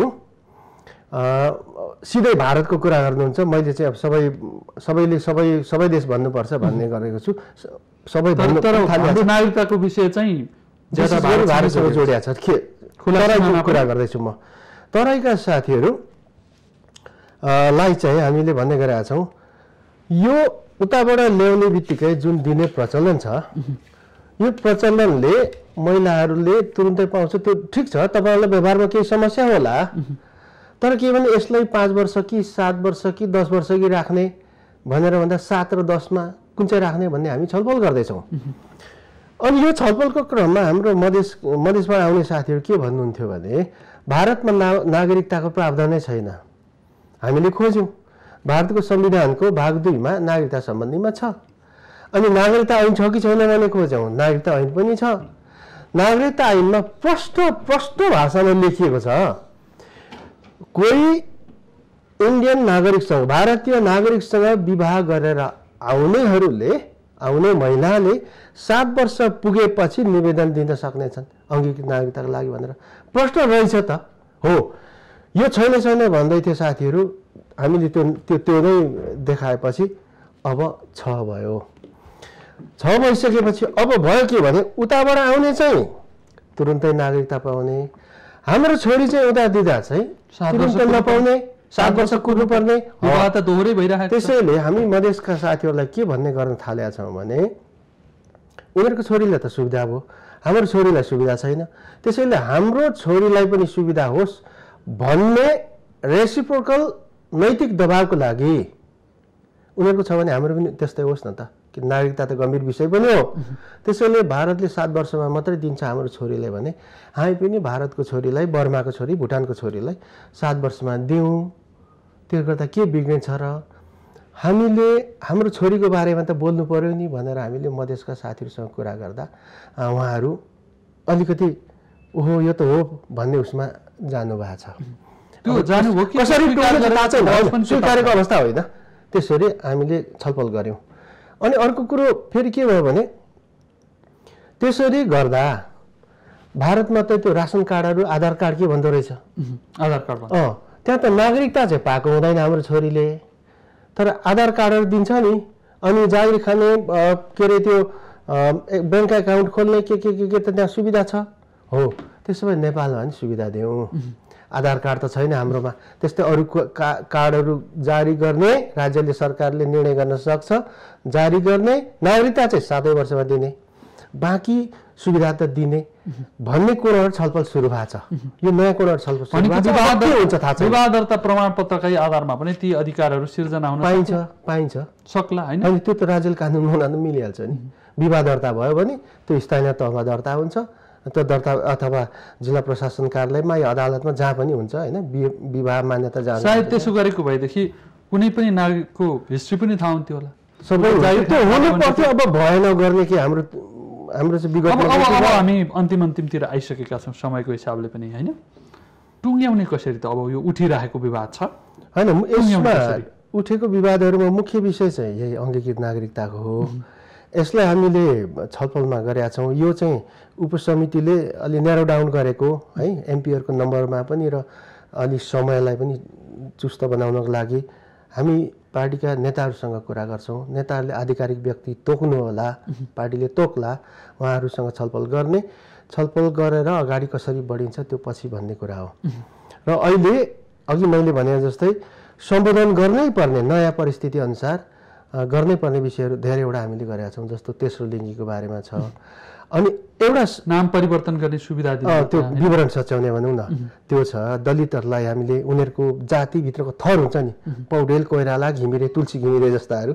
सिधै भारतको कुरा गर्नुहुन्छ मैले चाहिँ अब सबै सबैले सबै सबै देश भन्नुपर्छ भन्ने गरेको छु सबै नागरिकताको विषय चाहिँ भारतसँग जोडिया छ के तराईको कुरा गर्दैछु म तराईका साथीहरू लाई चाहिँ हामीले भन्ने गरेका छौँ यो उताबाट ल्याउने बित्तिकै जुन दिने प्रचलन छ यो प्रचलनले महिलाहरूले तुरुन्तै पाउँछ त्यो ठिक छ तपाईँहरूलाई व्यवहारमा केही समस्या होला तर के भने यसलाई पाँच वर्ष कि सात वर्ष कि दस वर्ष कि राख्ने भनेर भन्दा सात र दसमा कुन चाहिँ राख्ने भन्ने हामी छलफल गर्दैछौँ अनि यो छलफलको क्रममा हाम्रो मधेस मधेसबाट आउने साथीहरू के भन्नुहुन्थ्यो भने भारतमा ना नागरिकताको प्रावधानै छैन हामीले खोज्यौँ भारतको संविधानको भाग दुईमा नागरिकता सम्बन्धीमा छ अनि नागरिकता ऐन छ कि छैन भने खोज्यौँ नागरिकता ऐन पनि छ नागरिकता ऐनमा प्रष्ट प्रष्ट भाषामा लेखिएको छ कोही इन्डियन नागरिकसँग भारतीय नागरिकसँग विवाह गरेर आउनेहरूले आउने महिलाले सात वर्ष पुगेपछि निवेदन दिन सक्नेछन् अङ्गीकृत नागरिकताको लागि भनेर प्रश्न रहेछ त हो यो छैन छैन भन्दै थियो साथीहरू हामीले त्यो त्यो त्यो नै देखाएपछि अब छ भयो छ भइसकेपछि अब भयो के भने उताबाट आउने चाहिँ तुरुन्तै नागरिकता पाउने हाम्रो छोरी चाहिँ उता दिँदा चाहिँ तुरुन्तै नपाउने सात वर्ष कुर्नुपर्ने त दोहोरै भइरहेको त्यसैले हामी मधेसका साथीहरूलाई के भन्ने गर्न थालेका छौँ भने उनीहरूको छोरीले त सुविधा भयो हाम्रो छोरीलाई सुविधा छैन। त्यसैले हाम्रो छोरीलाई पनि सुविधा होस् भन्ने रेसिप्रोकल नैतिक दबावको लागि उनीहरूको छ भने हाम्रो पनि त्यस्तै होस् न त, कि नागरिकता त गम्भीर विषय पनि हो। त्यसैले भारतले सात वर्षमा मात्रै दिन्छ हाम्रो छोरीलाई भने हामी पनि भारतको छोरीलाई, बर्माको छोरी, भुटानको छोरीलाई सात वर्षमा दिउँ। त्यो गर्दा के बिग्रिन्छ र? हामीले हाम्रो छोरीको बारेमा त बोल्नु पर्यो नि भनेर हामीले मधेसका साथीहरूसँग कुरा गर्दा उहाँहरू अलिकति ओहो यो त हो भन्ने उसमा जानुभएको छ। त्यो जानु हो कि कसरी स्वीकारेको अवस्था होइन। त्यसरी हामीले छलफल गऱ्यौँ। अनि अर्को कुरो फेरि के भयो भने त्यसरी गर्दा भारतमा त त्यो रासन कार्डहरू, आधार कार्ड के भन्दो रहेछ, आधार कार्ड अँ त्यहाँ त नागरिकता चाहिँ पाएको हुँदैन हाम्रो छोरीले, तर आधार कार्डहरू दिन्छ नि। अनि जागिर खाने के अरे त्यो ब्याङ्क एकाउन्ट खोल्ने के के के के त त्यहाँ सुविधा छ। हो त्यसो भए नेपालमा पनि सुविधा दिउँ। आधार कार्ड त छैन हाम्रोमा। त्यस्तै अरू का कार्डहरू जारी गर्ने राज्यले, सरकारले निर्णय गर्न सक्छ, जारी गर्ने। नागरिकता चाहिँ सातै वर्षमा दिने, बाँकी सुविधा त दिने भन्ने कुराहरू छलफल सुरु भएको छ। यो नयाँ कुराहरू छलफल सुरु भएको छ। के हुन्छ थाहा छैन। विवाह दर्ता प्रमाणपत्रकै आधारमा पनि ती अधिकारहरू सिर्जना हुन पाइन्छ पाइन्छ सक्ला हैन। अनि त्यो त राज्य कानुन हुन मिलिहाल्छ नि। विवाह दर्ता भयो भने त्यो स्थानीय तहमा दर्ता हुन्छ, त्यो दर्ता अथवा जिल्ला प्रशासन कार्यालयमा या अदालतमा जहाँ पनि हुन्छ हैन। विवाह मान्यता जान्छ। सायद त्यसो गरेको भएदेखि कुनै पनि नागरिकको हिस्ट्री पनि थाहा हुन्थ्यो होला। सबै त्यो हुनु पर्थ्यो। अब भएन गर्ने कि हाम्रो हाम्रो चाहिँ विगत अब अब हामी अन्तिम अन्तिमतिर आइसकेका छौँ समयको हिसाबले पनि हैन। टुङ्ग्याउने कसरी त अब यो उठिरहेको विवाद छ हैन। यसमा उठेको विवादहरूमा मुख्य विषय चाहिँ यही अङ्गीकृत नागरिकताको हो। यसलाई हामीले छलफलमा गरेका छौँ। यो चाहिँ उपसमितिले अलि न्यारो डाउन गरेको है, एमपीहरूको नम्बरमा पनि र अलि समयलाई पनि चुस्त बनाउनको लागि हामी पार्टीका नेताहरूसँग कुरा गर्छौँ। नेताहरूले आधिकारिक व्यक्ति तोक्नु होला, पार्टीले तोक्ला, उहाँहरूसँग छलफल गर्ने, छलफल गरेर अगाडि कसरी बढिन्छ त्यो पछि भन्ने कुरा हो। र अहिले अघि मैले भने जस्तै सम्बोधन गर्नै पर्ने नयाँ परिस्थिति अनुसार गर्नै पर्ने विषयहरू धेरैवटा हामीले गरेका छौँ। जस्तो तेस्रो लिङ्गीको बारेमा छ। अनि एउटा नाम परिवर्तन गर्ने सुविधा दिने त्यो विवरण सच्याउने भनौँ न त्यो छ। दलितहरूलाई हामीले उनीहरूको जातिभित्रको थर हुन्छ नि, पौडेल, कोइराला, घिमिरे, तुलसी घिमिरे जस्ताहरू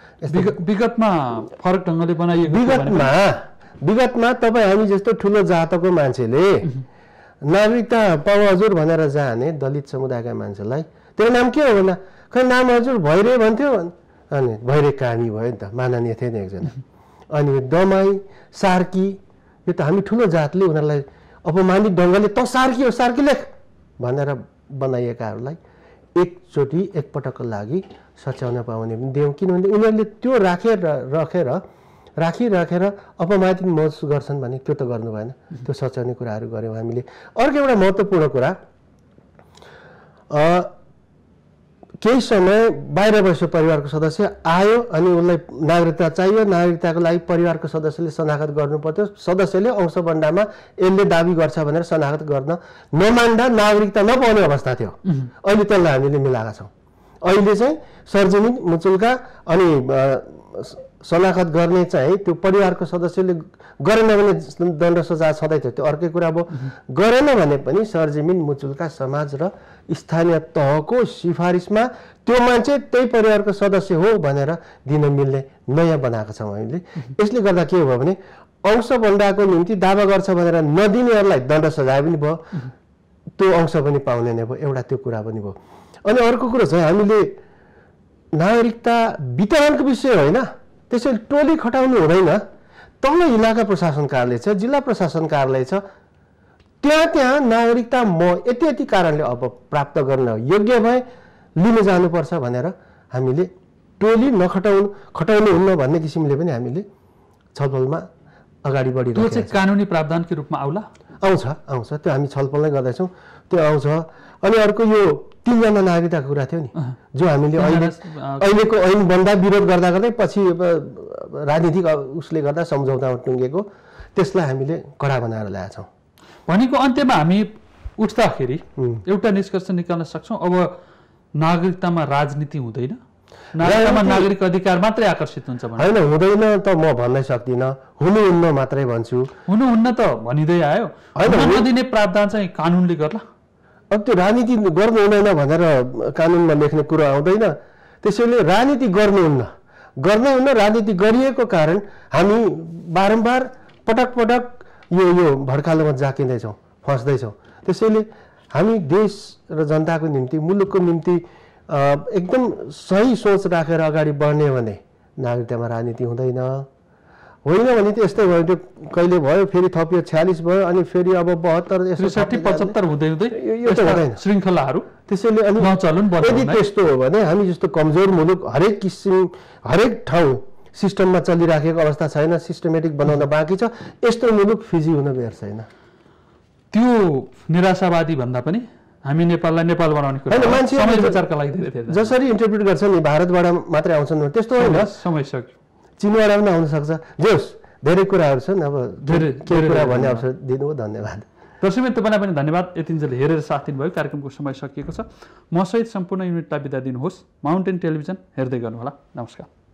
विगतमा फरक ढङ्गले बनाइएको विगतमा विगतमा तपाईँ हामी जस्तो ठुलो जातको मान्छेले नागरिकता पाऊ हजुर भनेर जाने दलित समुदायका मान्छेलाई त्यो नाम के हो भन्दा खै नाम हजुर भैरे भन्थ्यो। अनि भैरे कामी भयो नि त, माननीय थिएन एकजना। अनि दमाई, सार्की, यो त हामी ठुलो जातले उनीहरूलाई अपमानित ढङ्गले त सार्की हो, सार्की लेख भनेर बनाइएकाहरूलाई एकचोटि एकपटकको लागि सच्याउन पाउने पनि दियौँ। किनभने उनीहरूले त्यो राखेर राखेर राखिराखेर अपमानित महसुस गर्छन् भने त्यो त गर्नु भएन। त्यो सच्याउने कुराहरू गऱ्यौँ हामीले। अर्को एउटा महत्त्वपूर्ण कुरा, केही समय बाहिर बस्यो परिवारको सदस्य आयो अनि उसलाई नागरिकता चाहियो। नागरिकताको लागि परिवारको सदस्यले शनाखत गर्नु पर्थ्यो। सदस्यले अंशबन्डामा यसले दाबी गर्छ भनेर शनाखत गर्न नमान्दा नागरिकता नपाउने अवस्था थियो। अहिले त्यसलाई हामीले मिलाएका छौँ। अहिले चाहिँ सरजमिन मुचुल्का अनि शनाखत गर्ने चाहिँ त्यो परिवारको सदस्यले गरेन भने दण्ड सजाय छँदै थियो, त्यो अर्कै कुरा भयो। गरेन भने पनि सरजमिन मुचुल्का समाज र स्थानीय तहको सिफारिसमा त्यो मान्छे त्यही परिवारको सदस्य हो भनेर दिन मिल्ने नयाँ बनाएका छौँ हामीले। यसले गर्दा के भयो भने अंशबन्डाको निम्ति दावा गर्छ भनेर नदिनेहरूलाई दण्ड सजाय पनि भयो, त्यो अंश पनि पाउने नै भयो। एउटा त्यो कुरा पनि भयो। अनि अर्को कुरो चाहिँ हामीले नागरिकता वितरणको विषय होइन, त्यसैले टोली खटाउनु हुँदैन। तल इलाका प्रशासन कार्यालय छ, जिल्ला प्रशासन कार्यालय छ, त्यहाँ त्यहाँ नागरिकता म यति यति कारणले अब प्राप्त गर्न योग्य भए लिन जानुपर्छ भनेर हामीले टोली नखटाउनु खटाउनु हुन्न भन्ने किसिमले पनि हामीले छलफलमा अगाडि बढिरहेको छ। त्यो चाहिँ कानुनी प्रावधानकै रूपमा आउला आउँछ आउँछ त्यो हामी छलफल नै गर्दैछौँ, त्यो आउँछ। अनि अर्को यो तीनजना नागरिकताको कुरा थियो नि, जो हामीले अहिले अहिलेको ऐनभन्दा विरोध गर्दा गर्दै पछि राजनीतिक उसले गर्दा सम्झौतामा टुङ्गेको, त्यसलाई हामीले कडा बनाएर ल्याएका छौँ। भनेको अन्त्यमा हामी उठ्दाखेरि एउटा निष्कर्ष निकाल्न सक्छौँ, अब नागरिकतामा राजनीति हुँदैन, नागरिकतामा नागरिक अधिकार मात्रै आकर्षित हुन्छ भने होइन हुँदैन त म भन्नै सक्दिनँ, हुनुहुन्न मात्रै भन्छु। हुनुहुन्न त भनिँदै आयो, नदिने प्रावधान चाहिँ कानुनले गर्ला। अब त्यो राजनीति गर्नु हुँदैन भनेर कानुनमा लेख्ने कुरो आउँदैन। त्यसैले राजनीति गर्नुहुन्न गर्नै हुन्न। राजनीति गरिएको कारण हामी बारम्बार पटक पटक यो यो भड्कालोमा जाकिँदैछौँ, फस्दैछौँ। त्यसैले हामी देश र जनताको निम्ति, मुलुकको निम्ति एकदम सही सोच राखेर अगाडि बढ्ने भने नागरिकतामा राजनीति हुँदैन। होइन भने त यस्तै भयो, त्यो कहिले भयो फेरि थपियो छ्यालिस भयो, अनि फेरि अब बहत्तर त्रिसठी पचहत्तर हुँदै हुँदै यो त हुँदैन श्रृङ्खलाहरू। त्यसैले अनि यदि त्यस्तो हो भने हामी जस्तो कमजोर मुलुक हरेक किसिम हरेक ठाउँ सिस्टममा चलिराखेको अवस्था छैन, सिस्टमेटिक बनाउन बाँकी छ। यस्तो मुलुक फिजी हुन बेर छैन। त्यो निराशावादी भन्दा पनि हामी नेपाललाई नेपाल बनाउने कुरा होइन, मान्छे समय विचारका लागि धेरै धेरै जसरी इन्टरप्रिट गर्छन् नि भारतबाट मात्रै आउँछन् त्यस्तो होइन, समय सक्यो, चिनबाट पनि आउन सक्छ। जोस् धेरै कुराहरू छन्। अब धेरै के कुरा भन्ने अवसर दिनु। धन्यवाद दर्शकबिन, तपाईँलाई पनि धन्यवाद। यतिन्जेल हेरेर साथ दिनुभयो। कार्यक्रमको समय सकिएको छ। म सहित सम्पूर्ण युनिटलाई बिदा दिनुहोस्। माउन्टेन टेलिभिजन हेर्दै गर्नुहोला। नमस्कार।